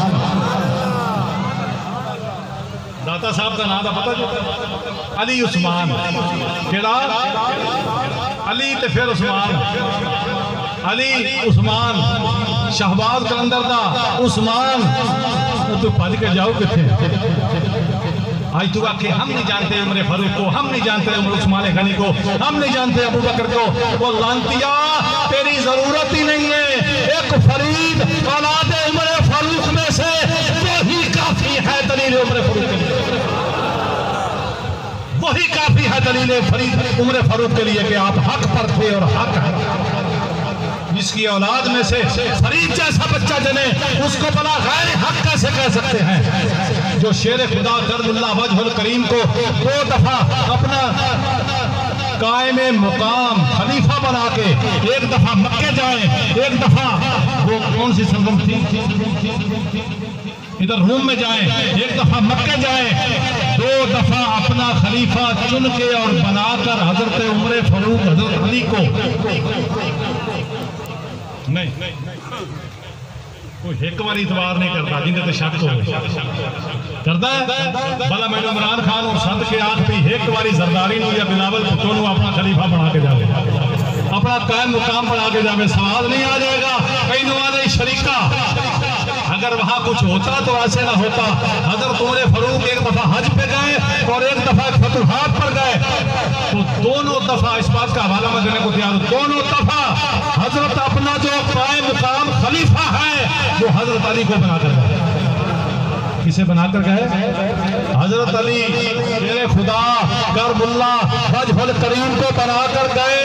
दाता साहब का नाम पता जो अली उस्मान, केड़ा अली ते फिर उस्मान, अली उस्मान शहबाज कलंदर दा उस्मान। तू भज के जाओ किथे? आज तू आखे हम नहीं जानते उमर फारूक को, हम नहीं जानते उमर उस्मान गनी को, हम नहीं जानते अबू बकर को। वो लांतिया तेरी जरूरत ही नहीं है। एक फरीद औलाद उमर फारूक में से वही काफी है दलील उमर फारूक के लिए, वही काफी है दलील फरीद उमर फारूक के लिए कि आप हक पर थे और हक है। जिसकी औलाद में से फरीद जैसा बच्चा जने उसको भला गैर हक कैसे कह सकते हैं? जो शेर खुदा करमुल्लाह वजहुल करीम को दो दफा अपना कायमे मुकाम खलीफा बना के एक दफा मक्के जाए, एक दफा वो कौन सी सरगम थी इधर रूम में जाए, एक दफा मक्के जाए, दो दफा अपना खलीफा चुन के और बनाकर हजरत उमर फारूक हजरत अली को नहीं कोई एक बार इतवार नहीं करता, जिन्हें शक हो करता है भला मैंने इमरान खान और सद के आख भी एक बारी जरदारी या बिलावल भुट्टो अपना खलीफा बना के जाए, अपना कायम मुकाम बना के जाए, सवाल नहीं आ जाएगा कई नुआने शरीका। अगर वहां कुछ होता तो ऐसे ना होता। हजरत उमर फारूक एक दफा हज पे गए और एक दफा फतुहात पर गए, तो दोनों दफा इस बात का हवाला मैं देने को तैयार हूं, दोनों दफा हजरत अपना जो कायम मुकाम खलीफा है वो हजरत अली को बनाकर गए। किसे बनाकर गए? हजरत अली मेरे खुदा करमुल्लाह वजहुल करीम को बनाकर गए।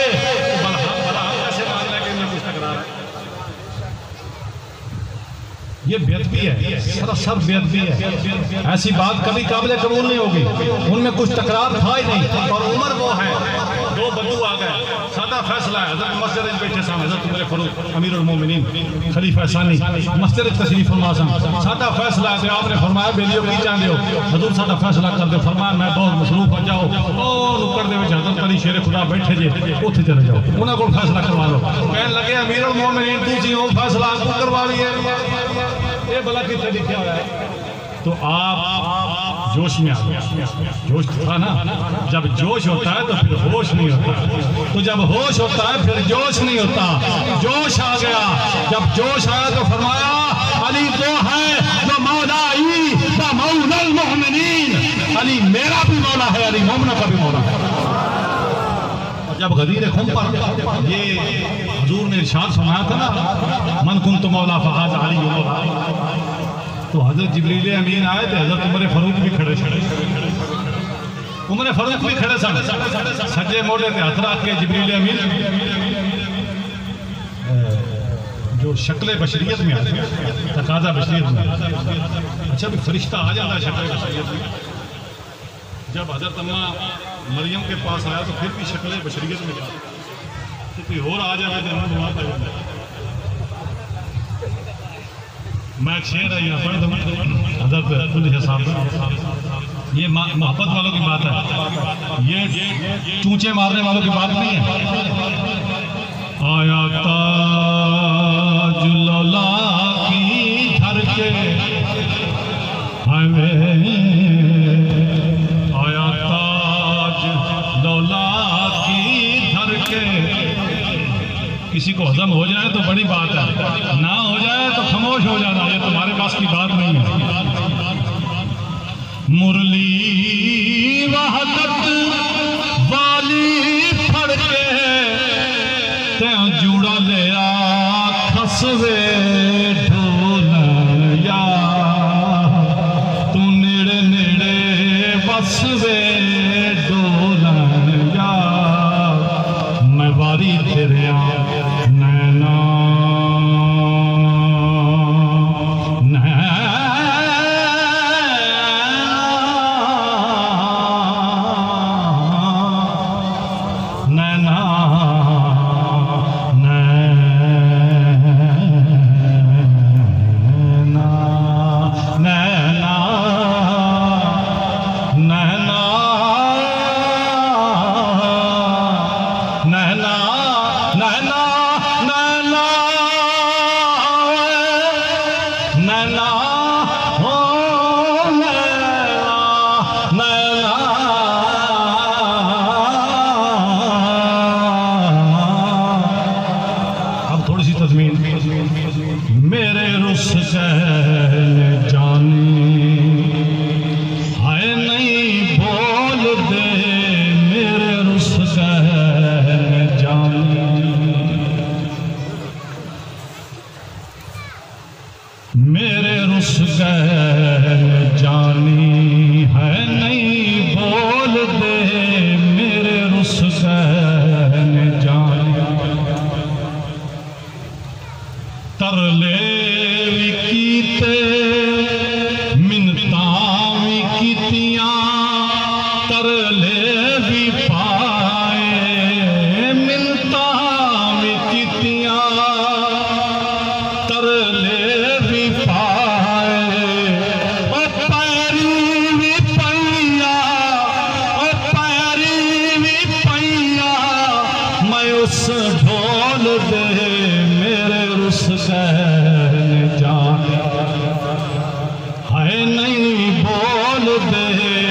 ये बेदबी है, सब बेदबी है। ऐसी बात कभी काबिल कबूल नहीं होगी, उनमें कुछ तकरार था ही नहीं। और उमर वो है, दो बंधु आ गए, सादा फैसला है। हजरत मस्जिद में बैठे सामने हजरत उमर फारूक अमीरुल मोमिनीन खलीफा सानी मस्जिद तशरीफ फरमा सन, सादा फैसला है। आपने फरमाया बेलियो की चाहते हो हजूर सादा फैसला कर दो। फरमाया मैं बहुत मसरूफ हो जाओ, ओ नुक्कड़ दे विच हजरत अली शेर खुदा बैठे जे उत्थे चले जाओ, उन्हां कोल फैसला करवा लो। कहन लगे अमीरुल मोमिनीन तुसीं वो फैसला आपको करवा लिया, ये भला कितने लिखा हुआ है? तो आप जोश में आ गए, जोश था ना, जब जोश होता है तो फिर होश नहीं होता, तो जब होश होता है फिर जोश नहीं होता। जोश आ गया, जब जोश आया तो फरमाया अली तो है जो मौला मौलल मोमिनीन, अली मेरा भी मौला है, अली मोमिना का भी मौला है। जब गदीर खुम पर ये हुजूर ने इरशाद फरमाया था ना मन कुंतु मौला फहाज़ अली मौला, तो हजरत जिब्रील अमीन आए थे, हजरत उमर फारूक भी खड़े खड़े उमर फारूक भी खड़े सन, सज्जे मोड़े पे हाथ रख के जिब्रील अमीन जो शक्ल बशरियत में आते हैं, तकाजा बशरियत में। अच्छा भी फरिश्ता आ जाता है शक्ल बशरियत में। जब हजरत अम्मा मरियम के पास आया तो फिर भी शक्ल बशरियत में जाता, तो कोई और आ जाए तो मैं शेर है यहाँ पढ़ दूँ हजरत खुद हिसाब, ये मोहब्बत वालों की बात है, ये चूंचे मारने वालों की बात नहीं है। आया ताज लौला की धर के हमें, आया ताज लौला की धर के। किसी को हजम हो जाए तो बड़ी बात है, ना हो जाए तो खामोश हो जाना, ये तुम्हारे पास की बात नहीं है। मुरली वहदत वाली फड़ के ते जूड़ा लिया खसवे ढोलया तू नेड़े नेड़े बसवे ढोलया मैं वारी तेरिया नैना मेरे रुस कहने जानी है नहीं बोल दे मेरे रुस कहने जानी मेरे रुस कहने जानी है नहीं बोल दे मेरे रुस कहने जानी तरले भी कीते मिन्नतां भी कीतियां तरले भी पाए मिन्नतां भी कीतियां तरले भी पाए ओ पैरी भी पईया ओ पैरी भी पईया मैं उस ढोल दे मेरे रुस कहने जाने है नहीं बोल दे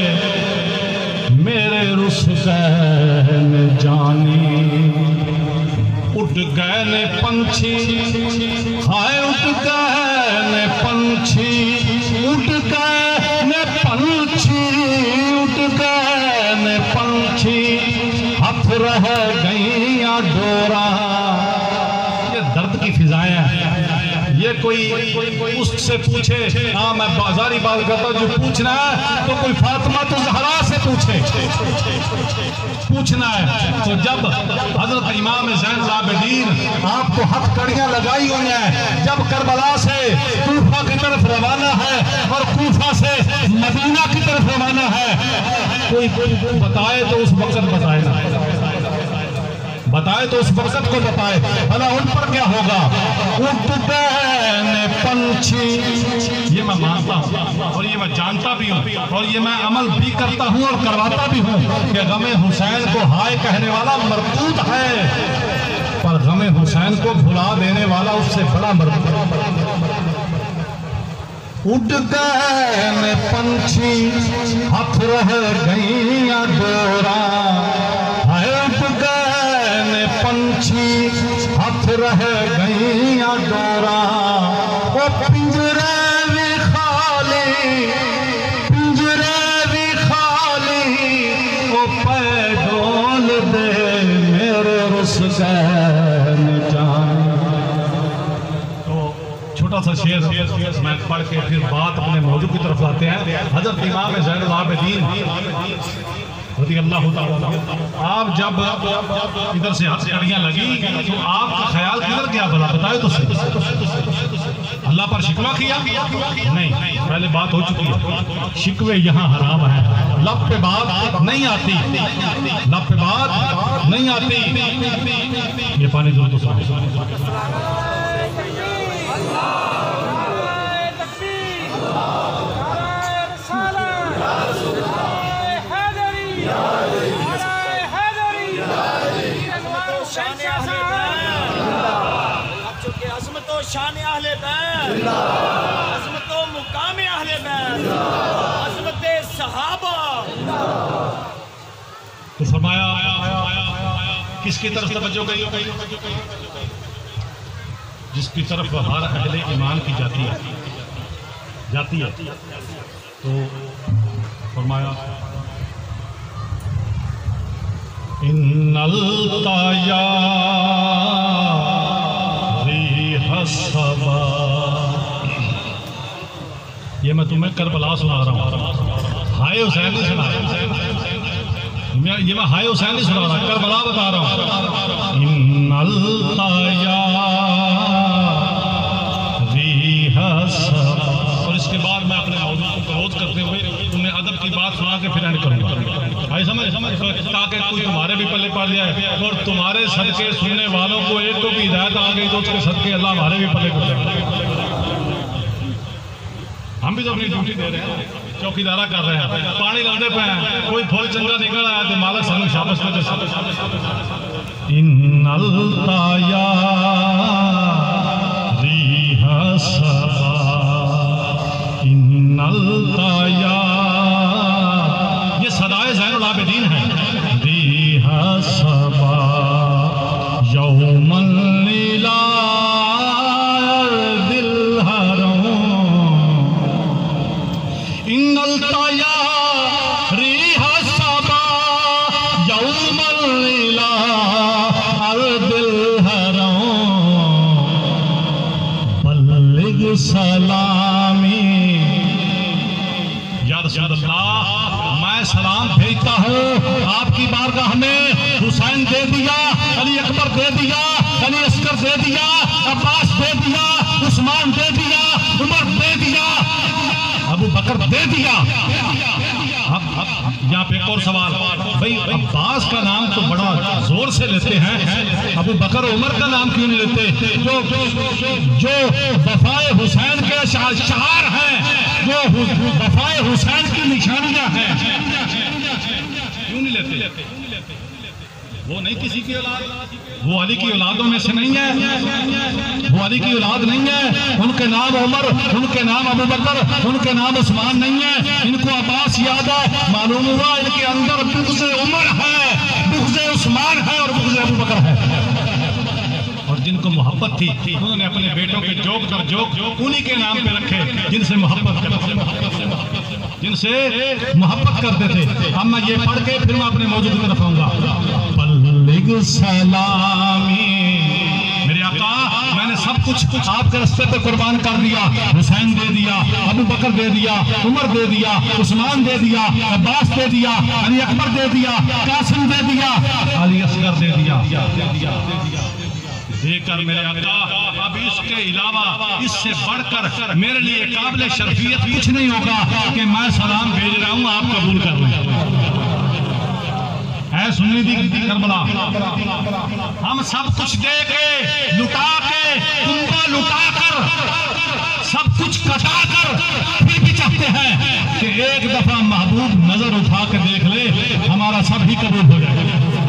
मेरे रुस कहने जानी उठ गए ने पंछी हाय उठ गए ने पंछी उठ गए ने पंछी उठ गए ने पंछी हाथ रह गईया डोरा दर्द की फिजाएं हैं। ये कोई उससे पूछे हाँ मैं बाजारी बात करता हूँ जो पूछना है तो कोई फातिमा तो ज़हरा से पूछे पूछना है तो जब हजरत इमाम ज़ैनुल आबिदीन आपको हथकड़ियाँ लगाई हुई हैं जब करबला से कूफा की तरफ रवाना है और कूफा से मदीना की तरफ रवाना है कोई बताए तो उस वक्त बताए ना बताए तो उस वक़्त को बताए भला उन पर क्या होगा उठ गए पंछी ये मैं मानता हूँ और ये मैं जानता भी हूँ और ये मैं अमल भी करता हूँ और करवाता भी हूँ कि गमे हुसैन को हाय कहने वाला मरदूद है पर गमे हुसैन को भुला देने वाला उससे बड़ा मरदूद उड़ गए पंछी हाथ रह गईया डोरा उड़ गए पंछी हाथ रह गईया डोरा वो पिंजरे भी खाली पिंजरे भी खाली वो पैडोल दे मेरे रुस कहने जान छोटा सा शेर मैं पढ़ के फिर बात अपने मौजू की तरफ आते हैं। हजरत इमाम ज़ैनुल आबिदीन रज़ी अल्लाह ताला आप जब इधर से हथकड़ियाँ लगी तो आपका ख्याल किधर गया भला बताए तो सही अल्लाह पर शिकवा किया नहीं पहले बात हो चुकी है शिकवे यहाँ हराम है लब पे बात नहीं आती लब पे बात नहीं आती ये पानी दो तो शान अहले बैत अज़मत व मुकाम अहले बैत अज़मत सहाबा तो फरमाया किसकी तरफ तवज्जो गई जिसकी तरफ हर अहले ईमान की जाती है जाती है तो फरमाया इन्नल तायारी हसबा। ये मैं तुम्हें करबला सुना रहा हूँ, हाय हुसैन नहीं सुना रहा, ये मैं हाय हुसैन नहीं सुना रहा, करबला बता रहा हूँ। इन्नल तायारी हसबा। और इसके बाद मैं अपने मौजूद को क्लोज करते हुए तुम्हें अदब की बात सुना के फिर एंड करूँगा। भाई समझ समझ ताकि कोई तुम्हारे भी पल्ले पड़ जाए और तुम्हारे सदके सुनने वालों को एक को भी हिदायत आ गई तो उसके सदके अल्लाह हमारे भी पल्ले पड़ जाए। हम भी तो अपनी ड्यूटी दे रहे हैं, चौकीदारा कर रहे हैं, पानी लाते पे हैं, कोई फूल चंगा निकल आया तो मालक सानू शाबाश कर दे। इन्नल तायारी हसबा, इन्नल ताया, ये सदाए ज़ैनुल आबिदीन है। दी हसबा यौमल लीला दिल हरों, इन्नल तायारी हसबा यौमल लीला दिल हरों, बल्लिग सलामी। या रसूल अल्लाह, मैं सलाम भेजता हूँ आपकी बारगाह में। हुसैन दे दिया, अली अकबर दे दिया, अली अस्कर दे दिया, अब्बास दे दिया, उस्मान दे दिया, उमर दे दिया, अबू बकर दे दिया। अब यहाँ पे एक और सवाल, भाई अब्बास का नाम तो बड़ा जोर से लेते हैं, अबू बकर उमर का नाम क्यों नहीं लेते? जो जो वफाए हुसैन के शार हैं, जो वफाए हुसैन की निशानियां हैं, क्यों नहीं लेते? वो नहीं किसी की औलाद, वो अली की औलादों में से नहीं है, वो अली की औलाद नहीं है। उनके नाम उमर, उनके नाम अबू बकर, उनके नाम उस्मान नहीं है। इनको अब्बास याद है, मालूम हुआ इनके अंदर बुग़्ज़ उमर है, बुग़्ज़ उस्मान है और बुग़्ज़ अबू बकर है। और जिनको मोहब्बत थी उन्होंने अपने बेटों के जोक दर जोक उन्हीं के नाम पे रखे जिनसे मोहब्बत करते जिनसे मोहब्बत करते थे। अब मैं ये पढ़ के फिर मैं अपने मौजूद में रखूंगा। बल्लिग सलामी, मेरे आका मैंने सब कुछ कुछ आपके रास्ते पे कुर्बान कर दिया। हुसैन दे दिया, अबू बकर दे दिया, उमर दे दिया, उस्मान दे दिया, अब्बास दे दिया, अली अकबर दे दिया, कासिम दे दिया, अली असगर दे दिया। देकर मेरे आका अब इसके अलावा इससे बढ़कर मेरे लिए काबिल शर्फियत कुछ नहीं होगा कि मैं सलाम भेज रहा हूँ, आप कबूल कर लें। ऐ सुन्नी दी करबला, हम सब कुछ दे के लुटा के कुंबा लुटा कर सब कुछ कटा कर फिर भी चाहते हैं कि एक दफा महबूब नजर उठा के देख ले, हमारा सब ही कबूल हो जाए।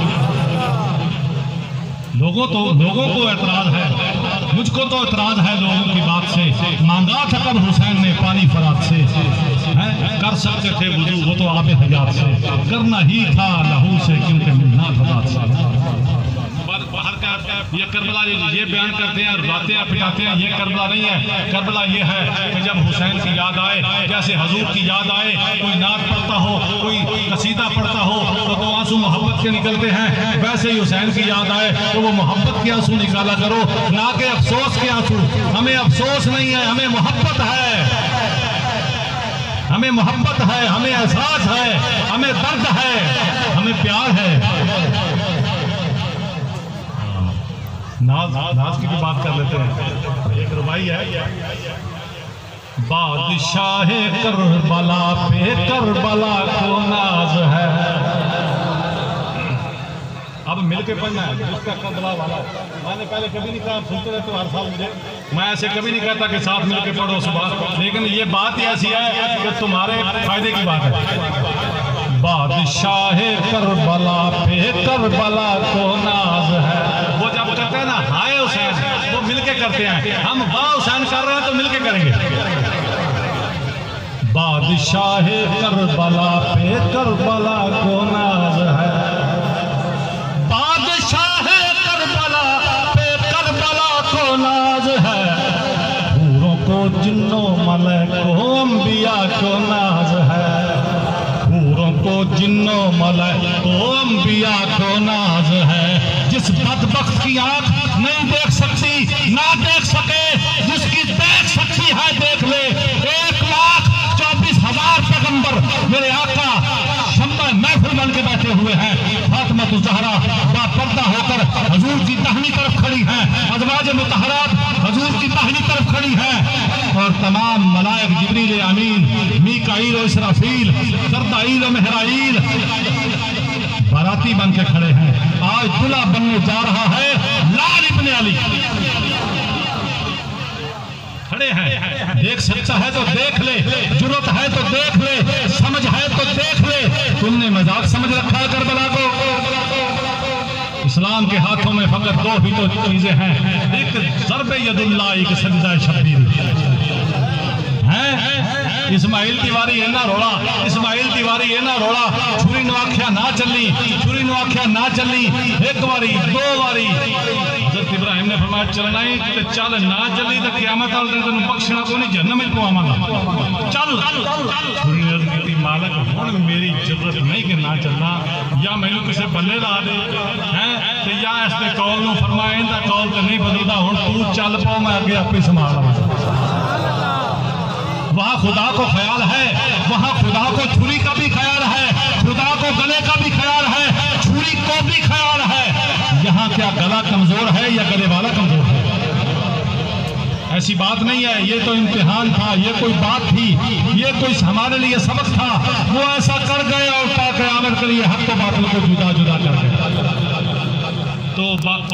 लोगों तो लोगों को एतराज है, मुझको तो एतराज है लोगों की बात से। मांगा था कब हुसैन ने पानी फरात से, है? कर सकते थे वुजू वो तो आबे हयात से, करना ही था लहू से क्योंकि मिलना था बात से। बाहर का ये करबला ये बयान करते हैं, रुलाते हैं, पिटाते हैं, ये करबला नहीं है। करबला ये है कि जब हुसैन की याद आए, जैसे हजूर की याद आए, कोई नात पढ़ता हो, कोई कसीदा पढ़ता हो तो वो आंसू मोहब्बत के निकलते हैं। वैसे ही हुसैन की याद आए तो वो मोहब्बत के आंसू निकाला करो, ना के अफसोस के आंसू। हमें अफसोस नहीं है, हमें मोहब्बत है, हमें मोहब्बत है, हमें एहसास है, हमें दर्द है, हमें प्यार है। नाज नाज की भी बात कर लेते हैं। एक रुबाई है, बादशाह करबला पे करबला को नाज है। अब मिलके पढ़ना है जिसका करबला वाला। मैंने पहले कभी नहीं कहा, सुनते रहते हर साल मुझे, मैं ऐसे कभी नहीं कहता कि साथ मिलके पढ़ो सुबह, लेकिन ये बात ऐसी है कि तुम्हारे फायदे की बात है। बादशाह करबला पे करबला को नाज है। वो जब कहते हैं ना हाय हुसैन, वो मिलके करते हैं। हम वाह हुसैन कर रहे हैं तो मिलके करेंगे। बादशाह करबला पे करबला को नाज है, बादशाह करबला पे करबला को नाज है। हूरों को जिन्नों मलक को अंबिया को नाज है। जिन्नो मलाए तो अंबिया को नाज है। जिस बदबख्त की आंख नहीं देख सकती ना देख सके, जिसकी देख सकती है देख ले। एक लाख चौबीस हजार पैगंबर मेरे आका शम्मा महफिल बन के बैठे हुए हैं। फातिमा तो ज़हरा बापर्दा होकर हजूर की दाहिनी तरफ खड़ी हैं, अज़वाज मुतहरात हजूर की दाहिनी तरफ खड़ी हैं, और तमाम मलाइक जिब्रील अमीन मीकाईल और इसराफील सरदाईल और मेहराईल बाराती बन के खड़े हैं। आज दुल्हा बनने जा रहा है लाल इब्ने अली, खड़े हैं। देख सकता है तो देख ले, जुर्रत है तो देख ले, समझ है तो देख ले। तुमने मजाक समझ रखा है करबला को। इस्लाम के हाथों में फकत दो ही तो चीजें हैं, एक ज़रबे यदुल्लाह, एक सजदा शब्बीर है। इस्माइल तिवारी है ना रोड़ा, इस्माइल तिवारी है ना रोड़ा। छुरी नुआख्या ना चली, छुरी नुआख्या ना चली, एक बारी दो बारी हज़रत इब्राहिम ने फरमाया चलना ही ते चल, ना चली तो क़यामत वाले दिन तेन बख्शना को नहीं, जहन्नम में पवावांगा, चल। छुरी ने अर्ज़ की मालिक हुण मेरी जरूरत नहीं कि ना चलना, या मैनू किसी बल्ले ला दे हैं ते या इसके कौल नूं फरमाया इहदा कौल तो नहीं बदलता, हुण तू चल पाओ, मैं अगे आपे संभाल लवां। वहाँ खुदा को ख्याल है, वहाँ खुदा को छुरी का भी ख्याल है, खुदा को गले का भी ख्याल है, छुरी को भी ख्याल है। यहाँ क्या गला कमजोर है या गले वाला कमजोर है? ऐसी बात नहीं है, ये तो इम्तिहान था, ये कोई बात थी, ये कोई हमारे लिए सबक था। वो ऐसा कर गए और क़यामत के लिए हक को बातिल को जुदा जुदा कर गए। तो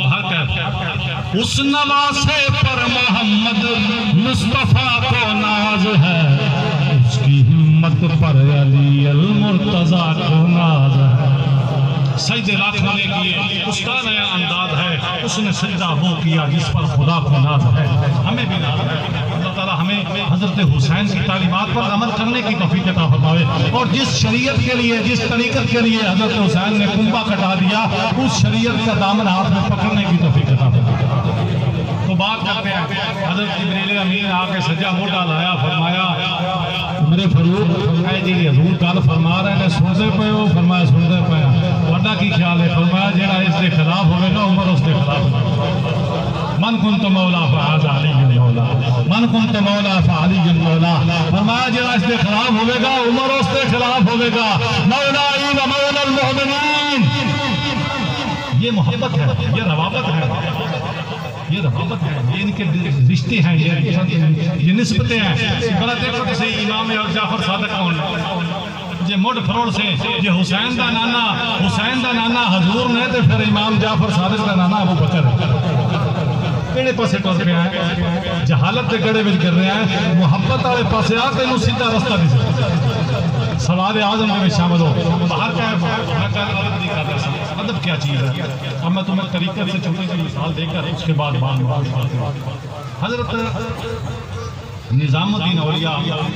उस नवासे पर मोहम्मद मुस्तफा को नाज है, उसकी हिम्मत पर अली अल मुर्तजा को नाज है। सजदे लाख होने किए, उसका नया अंदाज है, उसने सजदा वो किया जिस पर खुदा को नाज है। हमें भी नाज है। अल्लाह ताला हमें हजरत हुसैन की तालीमात पर अमल करने की तौफीक अता फरमावे, और जिस शरीयत के लिए, जिस तरीक़त के लिए हजरत हुसैन ने कुंबा कटा दिया, उस शरीयत का दामन हाथ में पकड़ने की तौफीक अता फरमावे। तो बात करते हैं, हजरत जिब्रील अमीन आके सजा मोटा लाया, फरमाया मेरे फरूक जी हजूर गल फरमा रहे हैं, सुनते पे हो? फरमाया सुनते पे। वड्डा की ख्याल है? फरमाया जेड़ा इसके खिलाफ होगा उमर उसके खिलाफ। मन कुन तो मौला फहाज़ा अली मौला, मन कुन तो मौला फअली मौला। फरमाया जेड़ा इसके खिलाफ होगा उमर उसके खिलाफ होगा। मौला ई व मौला अल मोमिनीन। ये मोहब्बत है, ये रवाबत है, ये रवाबत है, ये इनके रिश्ते हैं, ये ये निस्बतें हैं। बड़ा देखो तो सही, इमाम जाफर सादिक कौन जे मुड फरोड़ से जे हुसैन का नाना, हुसैन का नाना हजूर ने, तो फिर इमाम जाफर सादिक का नाना अबू बकर केड़े पासे टुर पिया है? जहालत के गड़े में गिर रहा है। मुहब्बत वाले पासे आ तेन सीधा रास्ता दिखे, सवाल आजम में शामिल हो। बाहर क्या है? अदब क्या चीज़ है? अब मैं तुम्हें तरीके से छोटी सी मिसाल देकर उसके बाद बात हजरत निज़ामुद्दीन औलिया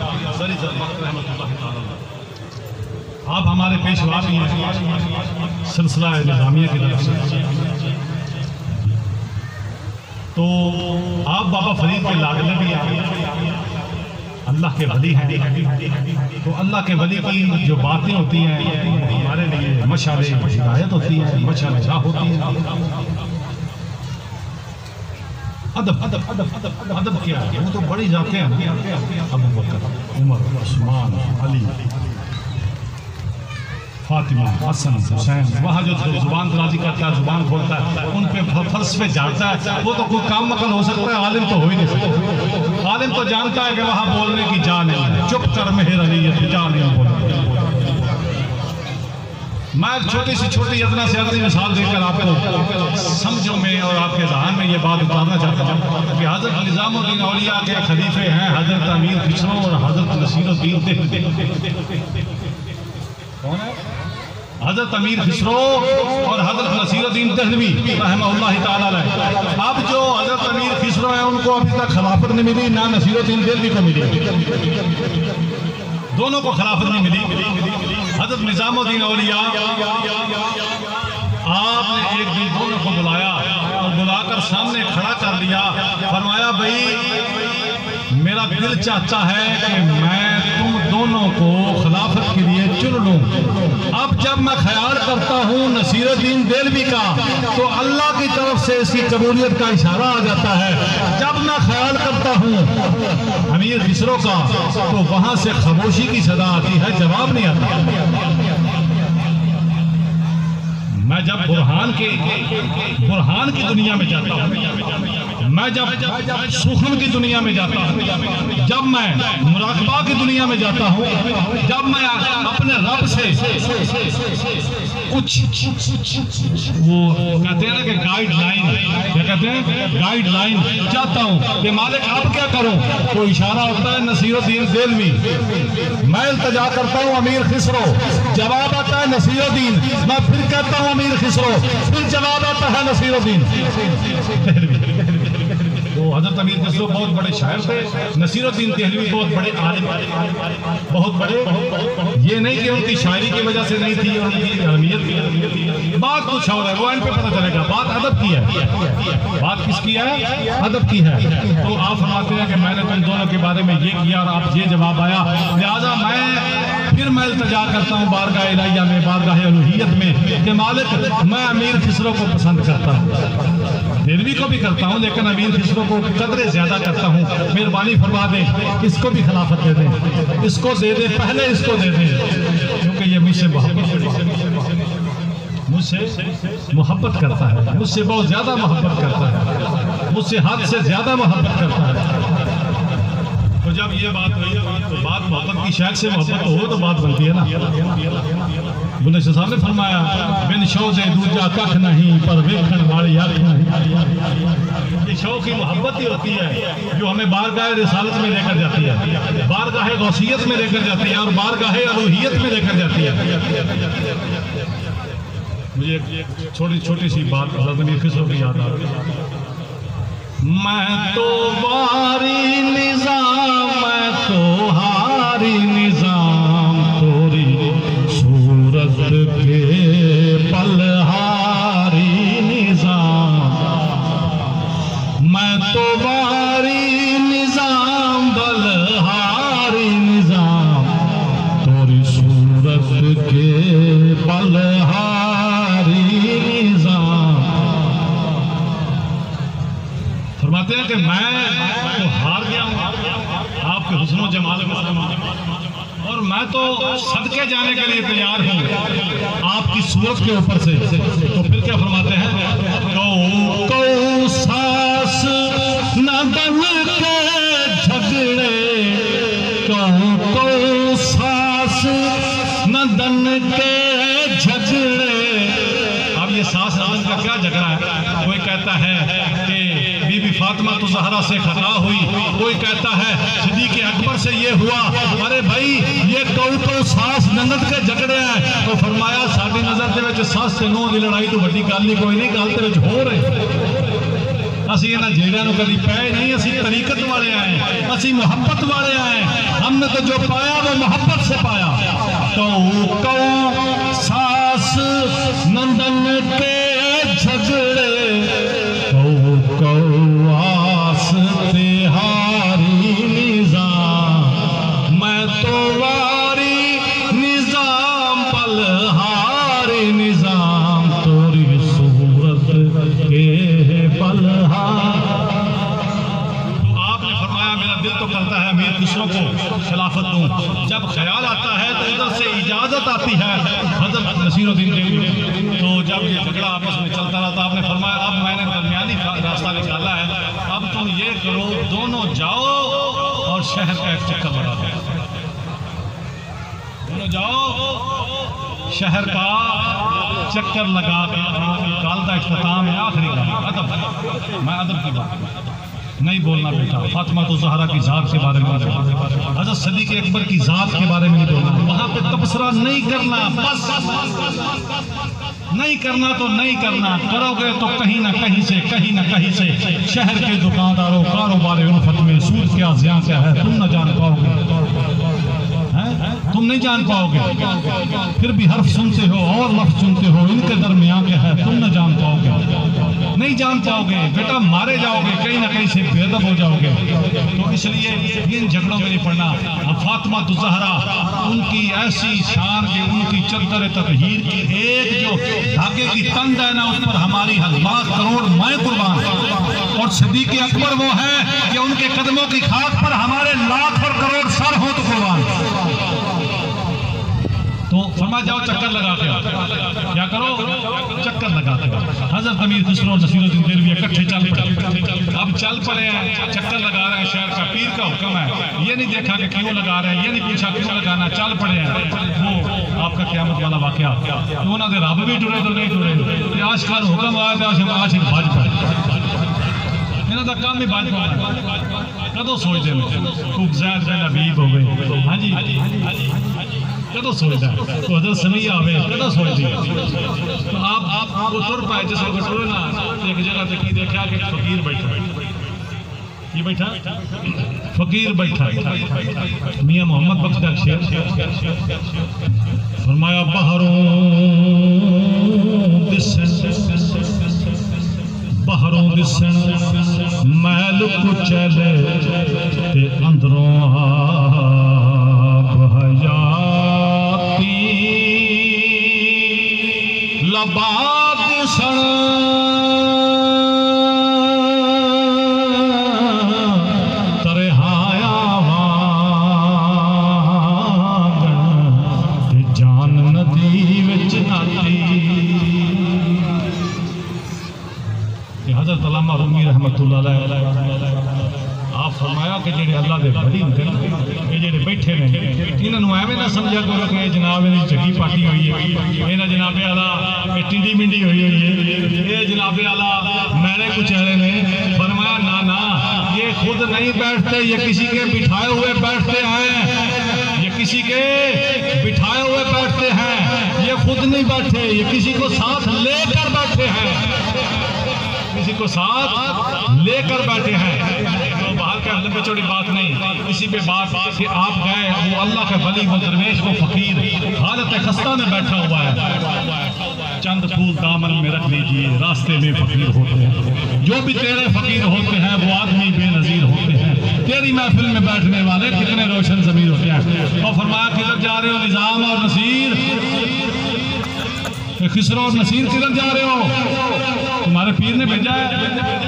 आप हमारे पेशवा भी हैं सिलसिला निज़ामिया की तरफ से, तो आप बाबा फरीद के लाडले भी आए, अल्लाह के वली हैं। तो अल्लाह के वली की जो बातें होती हैं हमारे लिए मशाले हिदायत होती है, मशाले राह होती है। अदब अदब अदब अदब अदब क्या है? वो तो बड़ी जाते हैं, अबू बकर, उमर, उस्मान, अली, फातिमा, हसन, हुसैन। वहाँ जो जुबान दराजी करता है, जुबान खोलता है, उन पे फलसफे जाता है, वो तो कोई काम मकल हो सकता है, आलिम तो हो ही नहीं सकता। आलिम तो जानता है कि वहाँ बोलने की जा नहीं, चुप कर मेहर अली जा नहीं बोलने। मैं एक छोटी सी छोटी इतना से अगली मिसाल देकर आपको समझो में और आपके जहन में ये बात उतारना चाहता हूँ कि हजरत निज़ामुद्दीन औलिया के खलीफे हैं हजरत अमीर खिसरो और हजरत नसीरुद्दीन। कौन है? हजरत अमीर खिसरो और हजरत नसीरुद्दीन दहलवी रहमतुल्लाह ताला अलैह। अब जो हजरत अमीर खिसरो है उनको अभी तक खिलाफत नहीं मिली, ना नसीरुद्दीन दहलवी को मिली, दोनों को खिलाफत नहीं मिली। हजरत निज़ामुद्दीन औलिया आपने एक दिन दोनों को बुलाया और बुलाकर सामने खड़ा कर दिया, फरमाया भाई मेरा दिल चाहता है कि मैं तुम दोनों को खिलाफत के लिए चुन लूं। अब जब मैं ख्याल करता हूँ नसीरुद्दीन देलवी का, तो अल्लाह की तरफ से इसकी कबूलियत का इशारा आ जाता है। जब मैं ख्याल करता हूँ अमीर खिसरो का, तो वहां से खामोशी की सदा आती है, जवाब नहीं आता। मैं जब बुरहान के बुरहान की दुनिया में जाता हूँ, मैं जब सुखन की दुनिया में जाता हूँ, जब मैं मुराकबा की दुनिया में जाता हूँ, जब मैं अपने रब से कुछ वो कहते हैं ना कि गाइडलाइन, क्या कहते हैं गाइडलाइन चाहता हूँ कि मालिक अब क्या करूँ, तो इशारा होता है नसीरुद्दीन देलवी। मैं इल्तिजा करता हूँ अमीर खिसरो, जवाब आता है नसीरुद्दीन। मैं फिर कहता हूँ अमीर खिसरो, फिर जवाब आता है नसीरुद्दीन देलवी। तो हजरत अमीर खिसरो बहुत बड़े शायर थे, नसीरुद्दीन देहलवी बहुत बड़े आलिम, बहुत बड़े। ये नहीं कि उनकी शायरी की वजह से नहीं थी और उनकी अहमियत की, बात कुछ और है, वो एंड पे पता चलेगा। बात अदब की है, बात किसकी है, अदब की है। तो आप फरमाते हैं कि मैंने तुम दोनों के बारे में ये किया और आप ये जवाब आया, लिहाजा मैं फिर मैं इल्तिजा करता हूँ बारगाह इलाहिया में, बारगाह उलूहियत में, कि मालिक मैं अमीर खिसरो को पसंद करता हूँ, देलवी को भी करता हूँ, लेकिन अमीर खिसरो को कदरे ज्यादा करता हूँ। मेहरबानी फरमा दे, इसको भी खिलाफत दे दे, इसको दे दे, पहले इसको दे दे, क्योंकि ये मुझसे मुझसे मोहब्बत करता है, मुझसे बहुत ज्यादा मोहब्बत करता है, मुझसे हद से ज्यादा मोहब्बत करता है। तो जब ये बात हुई तो बात मोहब्बत की, शायद से मोहब्बत हो तो बात बनती है ना। बुल्ले शाह साहब ने फरमाया, बिन शौ से दूजा कख नहीं पर वेखण वाली आँख नहीं। ये शौ की मोहब्बत ही होती है जो हमें बारगाह रिसालत में लेकर जाती है, बारगाह गौसियत में लेकर जाती है और बारगाह अलूहियत में लेकर जाती है। मुझे एक छोटी छोटी सी बात हज़रत अमीर खिसरो की याद आ गई। मैं तो वारी निजाम, मैं तो हारी निजाम, तोरी सूरत के पलहारी निजाम। मैं तो वारी निजाम, बलहारी निजाम, तोरी सूरत के पलहारी निजाम। फरमाते हैं कि मैं तो हार गया हूँ आपके हुस्न जमाल में, और मैं तो सदके जाने के लिए तैयार हूँ आपकी सूरत के ऊपर से। तो फिर क्या फरमाते हैं, कौ कौ सास न बन के झगड़े, कौ कौ सास न दन के झगड़े। अब ये सास नदन का क्या झगड़ा है? कोई कहता है कि बीबी फातिमा तो ज़हरा से खता हुई, कोई कहता है सिद्दीक़ अकबर से ये हुआ। अरे भाई ये कौ कौ सास ननद के झगड़े हैं। तो फरमाया साडी नज़र दे विच सास ते नूंह दी लड़ाई तो वड्डी गल ही कोई नहीं, गल ते विच हो रही। असी इन्हां जेड़ियां नूं कदी पए नहीं, असी तरीकत वाले आए, असी मोहब्बत वाले आए। हमने तो जो पाया वो मोहब्बत से पाया। कौ कौ सास नंदन के झगड़े, कौ कौ आस तिहारी निजाम। मैं तो वारी निजाम, बलहारी निजाम, तोरी सूरत के बलहार। तो आपने फरमाया मेरा दिल तो करता है अमीर खिसरो को खिलाफत दूं। जब ख्याल आता है तो इधर से इजाजत आती है हज़रत नसीरुद्दीन देलवी। तो जब ये झगड़ा आपस में चलता रहा तो आपने फरमाया अब मैंने दरमियानी रास्ता निकाला है, अब तुम ये करो दोनों जाओ और शहर का एक चक्कर लगा दो, दोनों जाओ शहर का चक्कर लगा कर काल का इख्तिताम है, आखिरी का अदब। मैं अदब की बात नहीं बोलना बेटा, फातिमा तो ज़हरा की ज़ात के बारे में, हज़रत सिद्दीक़ अकबर की ज़ात के बारे में नहीं बोलना, वहाँ पे तबसरा नहीं करना, बस नहीं करना तो नहीं करना, करोगे तो कहीं ना कहीं से कहीं ना कहीं से शहर के दुकानदारों कारोबारी उल्फत में सूद क्या ज़ियां क्या है तुम न जान पाओगे, तुम नहीं जान पाओगे। फिर भी हर्फ सुनते हो और लफ्ज़ सुनते हो, इनके दरमियान क्या है तुम न जान पाओगे। नहीं जान पाओगे बेटा, मारे जाओगे, कहीं ना कहीं से बेअदब हो जाओगे। तो इसलिए इन झगड़ों में नहीं पड़ना। अब फातिमा ज़हरा, उनकी ऐसी शान कि उनकी चद्दर ततहीर की एक जो धागे की तंद है ना, उस पर हमारी लाख करोड़ माएँ कुर्बान है। और सिद्दीक़ अकबर वो है कि उनके कदमों की खाक पर हमारे लाख और करोड़ सर हो तो कुर्बान। तो फरमा जाओ चक्कर लगा के, क्या करो, चक्कर लगा के। हजरत अमीर खुसरो नसीरुद्दीन देलवी इकट्ठे चल पड़े। अब चल पड़े हैं, चक्कर लगा रहे हैं, शहर का पीर का हुक्म है, ये नहीं देखा कि क्यों लगा रहे हैं, ये नहीं पूछा क्यों लगाना, चल पड़े हैं। वो आपका क़यामत वाला वाक़या, उन्होंने रब भी टुरे तो नहीं टुरे, आज कल हुक्म आया आज भज पड़े, इन्हों का काम ही बाज पाना। कदों सोचते हैं खूब जैद बिन हबीब हो गए, हाँ जी कदों सोचता है, तो हजरत समैया आवे कदों सोचती है। तो आप आप आप तुर पाए जिस वक्त टुरे ना, एक जगह तक की देखा कि फकीर बैठा, ये बैठा फकीर बैठा, मियाँ मोहम्मद बख्श का शेर फरमाया, बहरों बहरों दिसन मैल कुचल ते अंदरों आब हयाती लबा दिसन तरहाया वागन ते जान नदी विच नाती। हज़रत अल्लामा रूमी रहमतुल्लाह अलैह आप फरमाया कि जेडे अल्लाह दे वली होंदे ना, ये जेडे बैठे ने, इन्होंने एवं ना समझा करो कि जनाब इन्हें जगी पाटी हुई है, ये ना जनाबे आला टिंडी मिंडी हुई हुई है, ये जनाबे आला मैले कुचैले ने। फरमाया ना ना, ये खुद नहीं बैठते, ये किसी के बिठाए हुए बैठते हैं, ये किसी के बिठाए हुए बैठते हैं, ये खुद नहीं बैठे, ये किसी को साथ लेकर बैठे हैं, किसी को साथ लेकर बैठे हैं। तो बाहर का लंबी चौड़ी बात नहीं, इसी पे बात कि आप गए, वो अल्लाह के वली, वो दरवेश, वो फकीर हालत खस्ता में बैठा हुआ है, चंद फूल दामन में रख लीजिए, रास्ते में फकीर होते हैं, जो भी तेरे फकीर होते हैं वो आदमी बेनजीर होते हैं, तेरी महफिल में बैठने वाले कितने रोशन ज़मीर होते हैं। और फरमाया किधर जा रहे हो निज़ाम और नसीर, खिसरो और नसीर किधर जा रहे हो, तुम्हारे पीर ने भेजा है।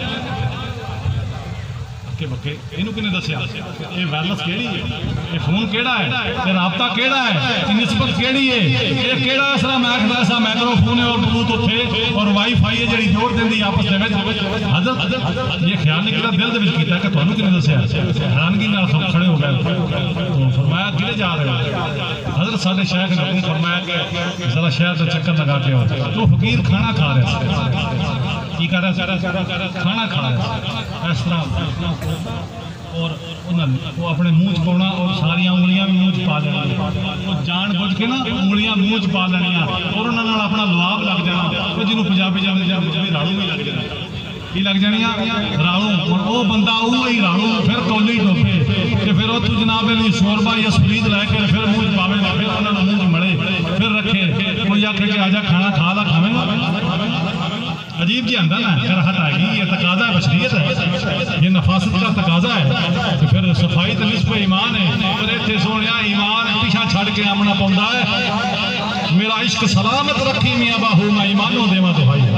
के बके इनू किने दसिया, ये वायरलेस केड़ी है, ये फोन केड़ा है, ये राबता केड़ा है, ये निस्बत केड़ी है, ये केड़ा असरा मैक ऐसा माइक्रोफोन है और ब्लूटूथ है और वाईफाई है जेडी जोड़ देंदी आपस दे विच। हजरत ये ख्याल नहीं किया दिल दे विच कीता कि तुहानू किने दसिया, हैरानगी नाल सब खड़े हो गए। तो फरमाया किले जा रहे हो, हजरत साडे शेख ने हुक्म फरमाया कि जरा शहर का चक्कर लगा के आओ। तो फकीर खाना खा रहे की कर रहा, खाना खा रहा इस तरह, और वो अपने मुँह च पाना और सारिया उंगलियां भी मुँह च पा लेना, वो जान बुझ के ना उंगलियां मुँह च पा लेनिया और उन्होंने अपना लुआब लग जाना, वो जिन्हों पंजाबी जाने राड़ू भी लग जाना, की लग जानिया राड़ू, वो बंदा वो ही राड़ू, फिर टोली टोपे कि फिर उतों जनाब अली शोरबा या सुरीद लैके फिर मुँह च पावेगा, फिर उन्होंने मुँह च मड़े, फिर रखे कोई आखे कि आजा खाना खा ला, खावेगा। अजीब जी अंदर ना राहत आएगी, ये तकाजा है, बशरियत है, ये नफासत का तकाजा है। तो फिर सफाई तो निस्बत ईमान है, पर इतने सोने ईमान पीछा छड़ के आमना पौंदा है। मेरा इश्क सलामत रखी मियाँ बाहू, मैं ईमानो देवा तो भाई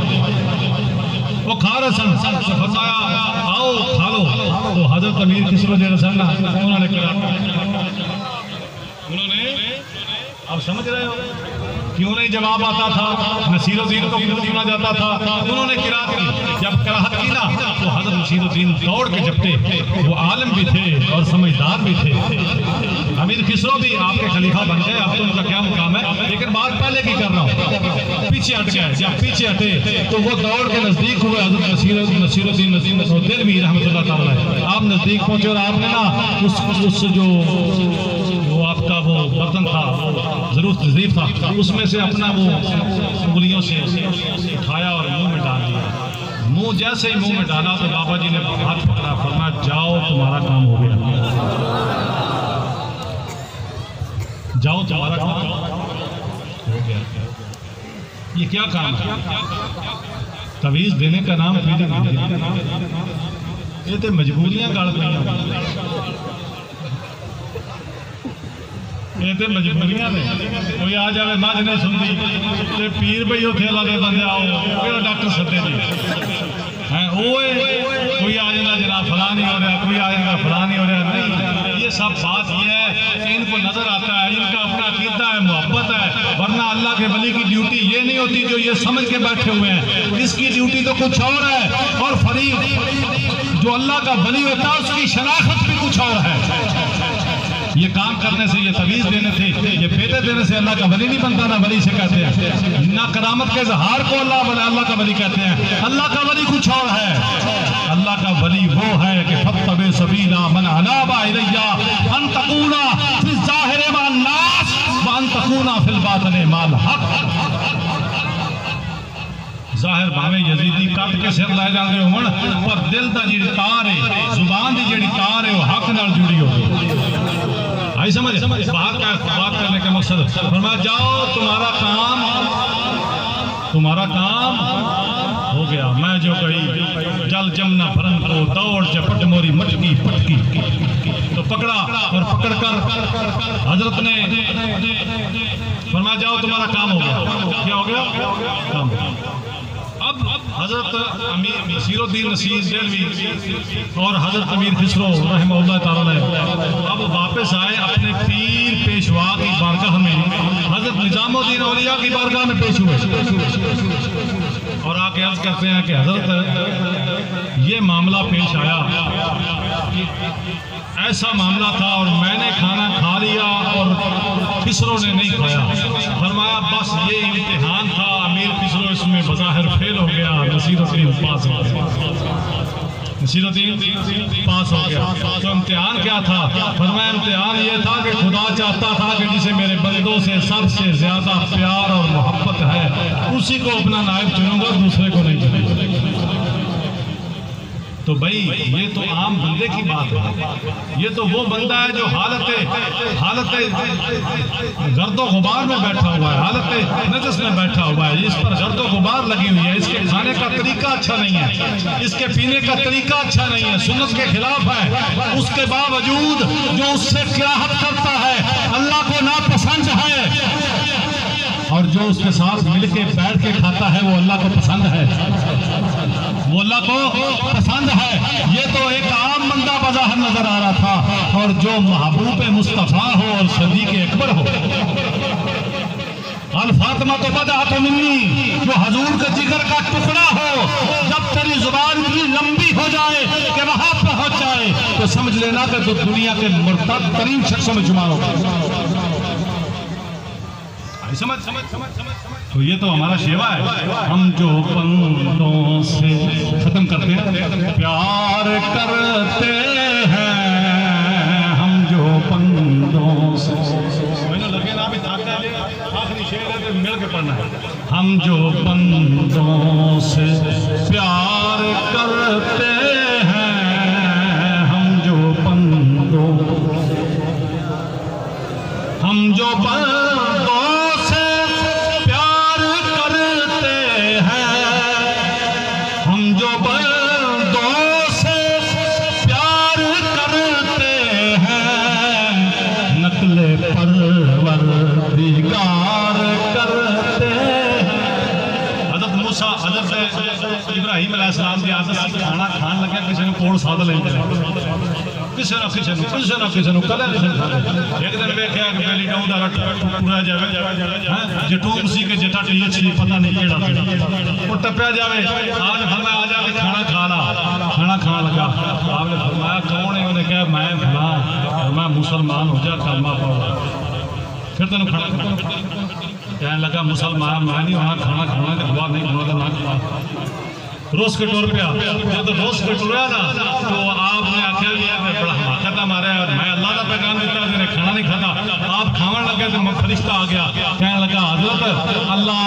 वो खा रहे सन, फरमाया आओ खा लो। तो हजरत अमीर खुसरो जेड़ा सन ना, उन्होंने क्या, उन्होंने आप समझ रहे हो क्यों नहीं जवाब आता था, नसीरुद्दीन को क्यों सुना जाता था, उन्होंने किरात की, जब कराहत की ना तो हजरत नसीरुद्दीन दौड़ के जपटे, वो आलम भी थे और समझदार भी थे। अमीर खुसरो भी आपके खलीफा बन गए, अब तो उनका क्या मुकाम है, लेकिन बात पहले की कर रहा हूँ, पीछे हट गए। जब पीछे हटे तो वो दौड़ के नजदीक हुए हजरत नसीरुद्दीन देलवी रहमतुल्लाह तआला, आप नजदीक पहुंचे और आपने ना उस उस जो वो आपका वो बर्तन था, जरूर तशरीफ था, उसमें से अपना वो उंगलियों से उठाया और मुंह में डाल दिया। मुंह जैसे ही मुंह में डाला तो बाबा जी ने हाथ पकड़ा, फरमाया जाओ तुम्हारा काम हो गया, जाओ तुम्हारा काम हो गया। ये क्या काम है? तवीज़ देने का नाम फीडिंग ये तो मजबूरियां गल पई ये तो मजबूरियां ने कोई आ जाए मझ नहीं सुनती ते पीर भाई उत्थे लगे बंदे आओ केड़ा डॉक्टर सदे जी हैं ओए कोई आ जाएगा जनाब फला नहीं हो रहा कोई आ जाएगा फला नहीं हो रहा नहीं ये सब बात ये है कि इनको नजर आता है इनका अपना अकीदा है मोहब्बत है वरना अल्लाह के वली की ड्यूटी ये नहीं होती जो ये समझ के बैठे हुए हैं इसकी ड्यूटी तो कुछ और है और फरीद जो अल्लाह का वली होता है उसकी शनाख्त भी कुछ और है ये काम करने से ये तवीज़ देने से ये बेटे देने से अल्लाह का वली नहीं बनता ना वली से कहते हैं ना करामत के इजहार को अल्लाह बना अल्लाह का वली कहते हैं अल्लाह का वली कुछ और है अल्लाह का वली वो है कि फत्तबे सबीला मन अनाबा इलैया अन तकूना फिल ज़ाहिर मान नास व अन तकूना फिल बातिन माल हक जाहिर भावे यजीदी कट के सिर लै जाते हो पर दिल का जी तार है जुबान की जी तार है वो हक नाल जुड़ी होगी आई समझ बात का बात करने का मकसद फरमाया जाओ तुम्हारा काम तुम्हारा काम हो गया मैं जो गई जल जमना फरन को दौड़ चपट मोरी मटकी पटकी तो पकड़ा और पकड़ कर हजरत ने फरमाया जाओ तुम्हारा काम हो गया क्या हो गया काम अब हजरत अमीर नसीरुद्दीन नसीर देलवी और हजरत अमीर खिसरो रहमतुल्लाह ताला अब वापस आए अपने पीर पेशवा की बारगाह में हजरत निजामुद्दीन औलिया की बारगाह में पेश हुए और आके अर्ज करते हैं कि हजरत ये मामला पेश आया ऐसा मामला था और मैंने खाना खा लिया और खिसरो ने नहीं खाया फरमाया बस ये इम्तिहान था अमीर खिसरो इसमें बज़ाहिर फेल हो गया नसीरुद्दीन पास हो गया नसीरुद्दीन पास हो गया तो इम्तिहान क्या था फरमाया इम्तिहान ये था कि खुदा चाहता था कि जिसे मेरे बंदों से सबसे ज्यादा प्यार और मोहब्बत है उसी को अपना नायब चुनूंगा दूसरे को नहीं चुनूंगा तो भाई ये तो आम बंदे की बात है ये तो वो बंदा है जो हालत हालत गर्दो गुबार में बैठा हुआ है हालत नजस में बैठा हुआ है इस पर गर्दो गुबार लगी हुई है इसके खाने का तरीका अच्छा नहीं है इसके पीने का तरीका अच्छा नहीं है सुन्नत के खिलाफ है उसके बावजूद जो उससे कराहत करता है अल्लाह को नापसंद है और जो उसके साथ मिलके बैठ के खाता है वो अल्लाह को पसंद है वो अल्लाह को पसंद है ये तो एक आम बंदा बाजार नजर आ रहा था और जो महबूब मुस्तफा हो और सदीक़ अकबर हो अल फातिमा तो बदा तो मिन्नी जो हजूर के जिगर का टुकड़ा हो जब तेरी जुबान इतनी लंबी हो जाए कि वहां पहुंच जाए तो समझ लेना कि तो दुनिया के मुर्तद तरीन शख्सों में शुमार होगा समझ समझ समझ समझ तो ये तो हमारा सेवा है हम जो बंदों से खत्म करते हैं प्यार करते हैं हम जो बंदों से लगे ना भी आखिरी शेर है तो मिल के पढ़ना है हम जो बंदों से प्यार करते हैं हम जो बंदों हम जो बंदों इब्राहिम अलैहिस्सलाम की आदत से खाना खान लगे किसी ने कोड़ साध ले किसी ना किसी ने किसी ना किसी ने कल एक दिन वेख्या कि पहली गांव दा टुरा जावे हां जटूम सी के जटा टीएच पता नहीं केड़ा वो टपया जावे आज फरमाया आ जाके खाना खा ला खाना खाने लगा आपने फरमाया कौन है उन्हें कहा मैं फलां मैं मुसलमान हो जा कलमा पढ़ फिर तेन खाना कहने लगा मुसलमान मैं नहीं वहां खाना खाना के दुआ नहीं खाना ना खा रोज के टोर पे जब तो रोज के टुरा ना तो आपने आख्या मैं बड़ा हमाकत मारा है और मैं अल्लाह का पैगाम देता मैंने खाना नहीं खाता आप खावन लगे तो मैं फरिश्ता आ गया कहने लगा हजरत अल्लाह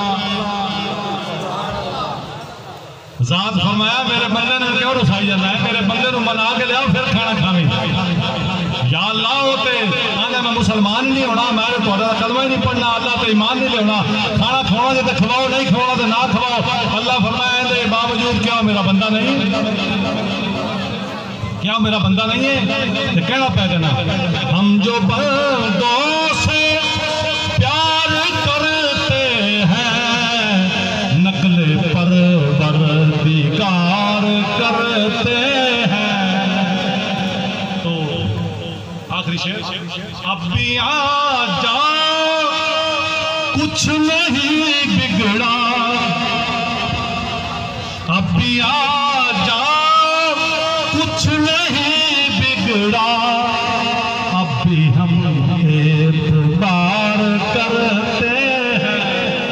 जात फरमाया मेरे बंदे ने क्यों रुसाई जाता है मेरे बंदे को मना के लिया फिर खाना खावे या अल्लाह होते आने मैं मुसलमान ही नहीं होना, मैं थोड़ा कलमा ही नहीं पढ़ना, अल्लाह तो ईमान नहीं लेना, खाना खवाओ जो तो खवाओ, नहीं खवाओ तो ना खवाओ। अल्लाह फरमाया दे बावजूद क्या मेरा बंदा नहीं, क्या मेरा बंदा नहीं है? तो कहना पै देना हम जो बंदों से प्यार करते हैं नकले परवरदिगार करते हैं। तो आखिरी शेर, अब भी आ जाओ कुछ नहीं बिगड़ा, अब भी आ जाओ कुछ नहीं बिगड़ा, अब भी हम एतबार करते हैं,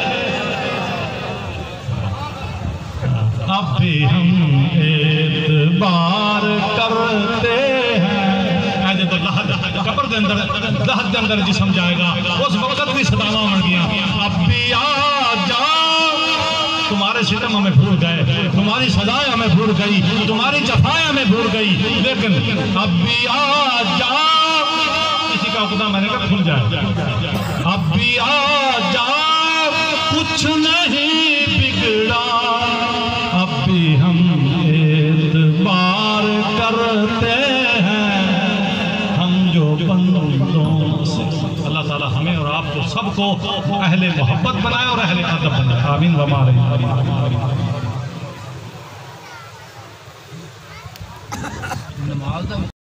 अब भी हम एतबार करते हैं। ऐसे तो लहद कब्र के अंदर लहद के अंदर जिसम जाएगा उस वक्त भी सदावा बन गया। अब भी आ जाओ, तुम्हारे सितम हमें भूल गए, तुम्हारी सजाएं हमें भूल गई, तुम्हारी जफाएं हमें भूल गई, लेकिन अब भी आ जाओ, किसी का उकदा मैंने कहा खुल जाए, अब भी आ जाओ कुछ नहीं बिगड़ा, अब भी हम एतबार करते हैं, हम जो बंदों से। अल्लाह ताला हमें और आपको सबको अहले मोहब्बत बनाए और अहले अदब बनाए। आमीन व आमीन।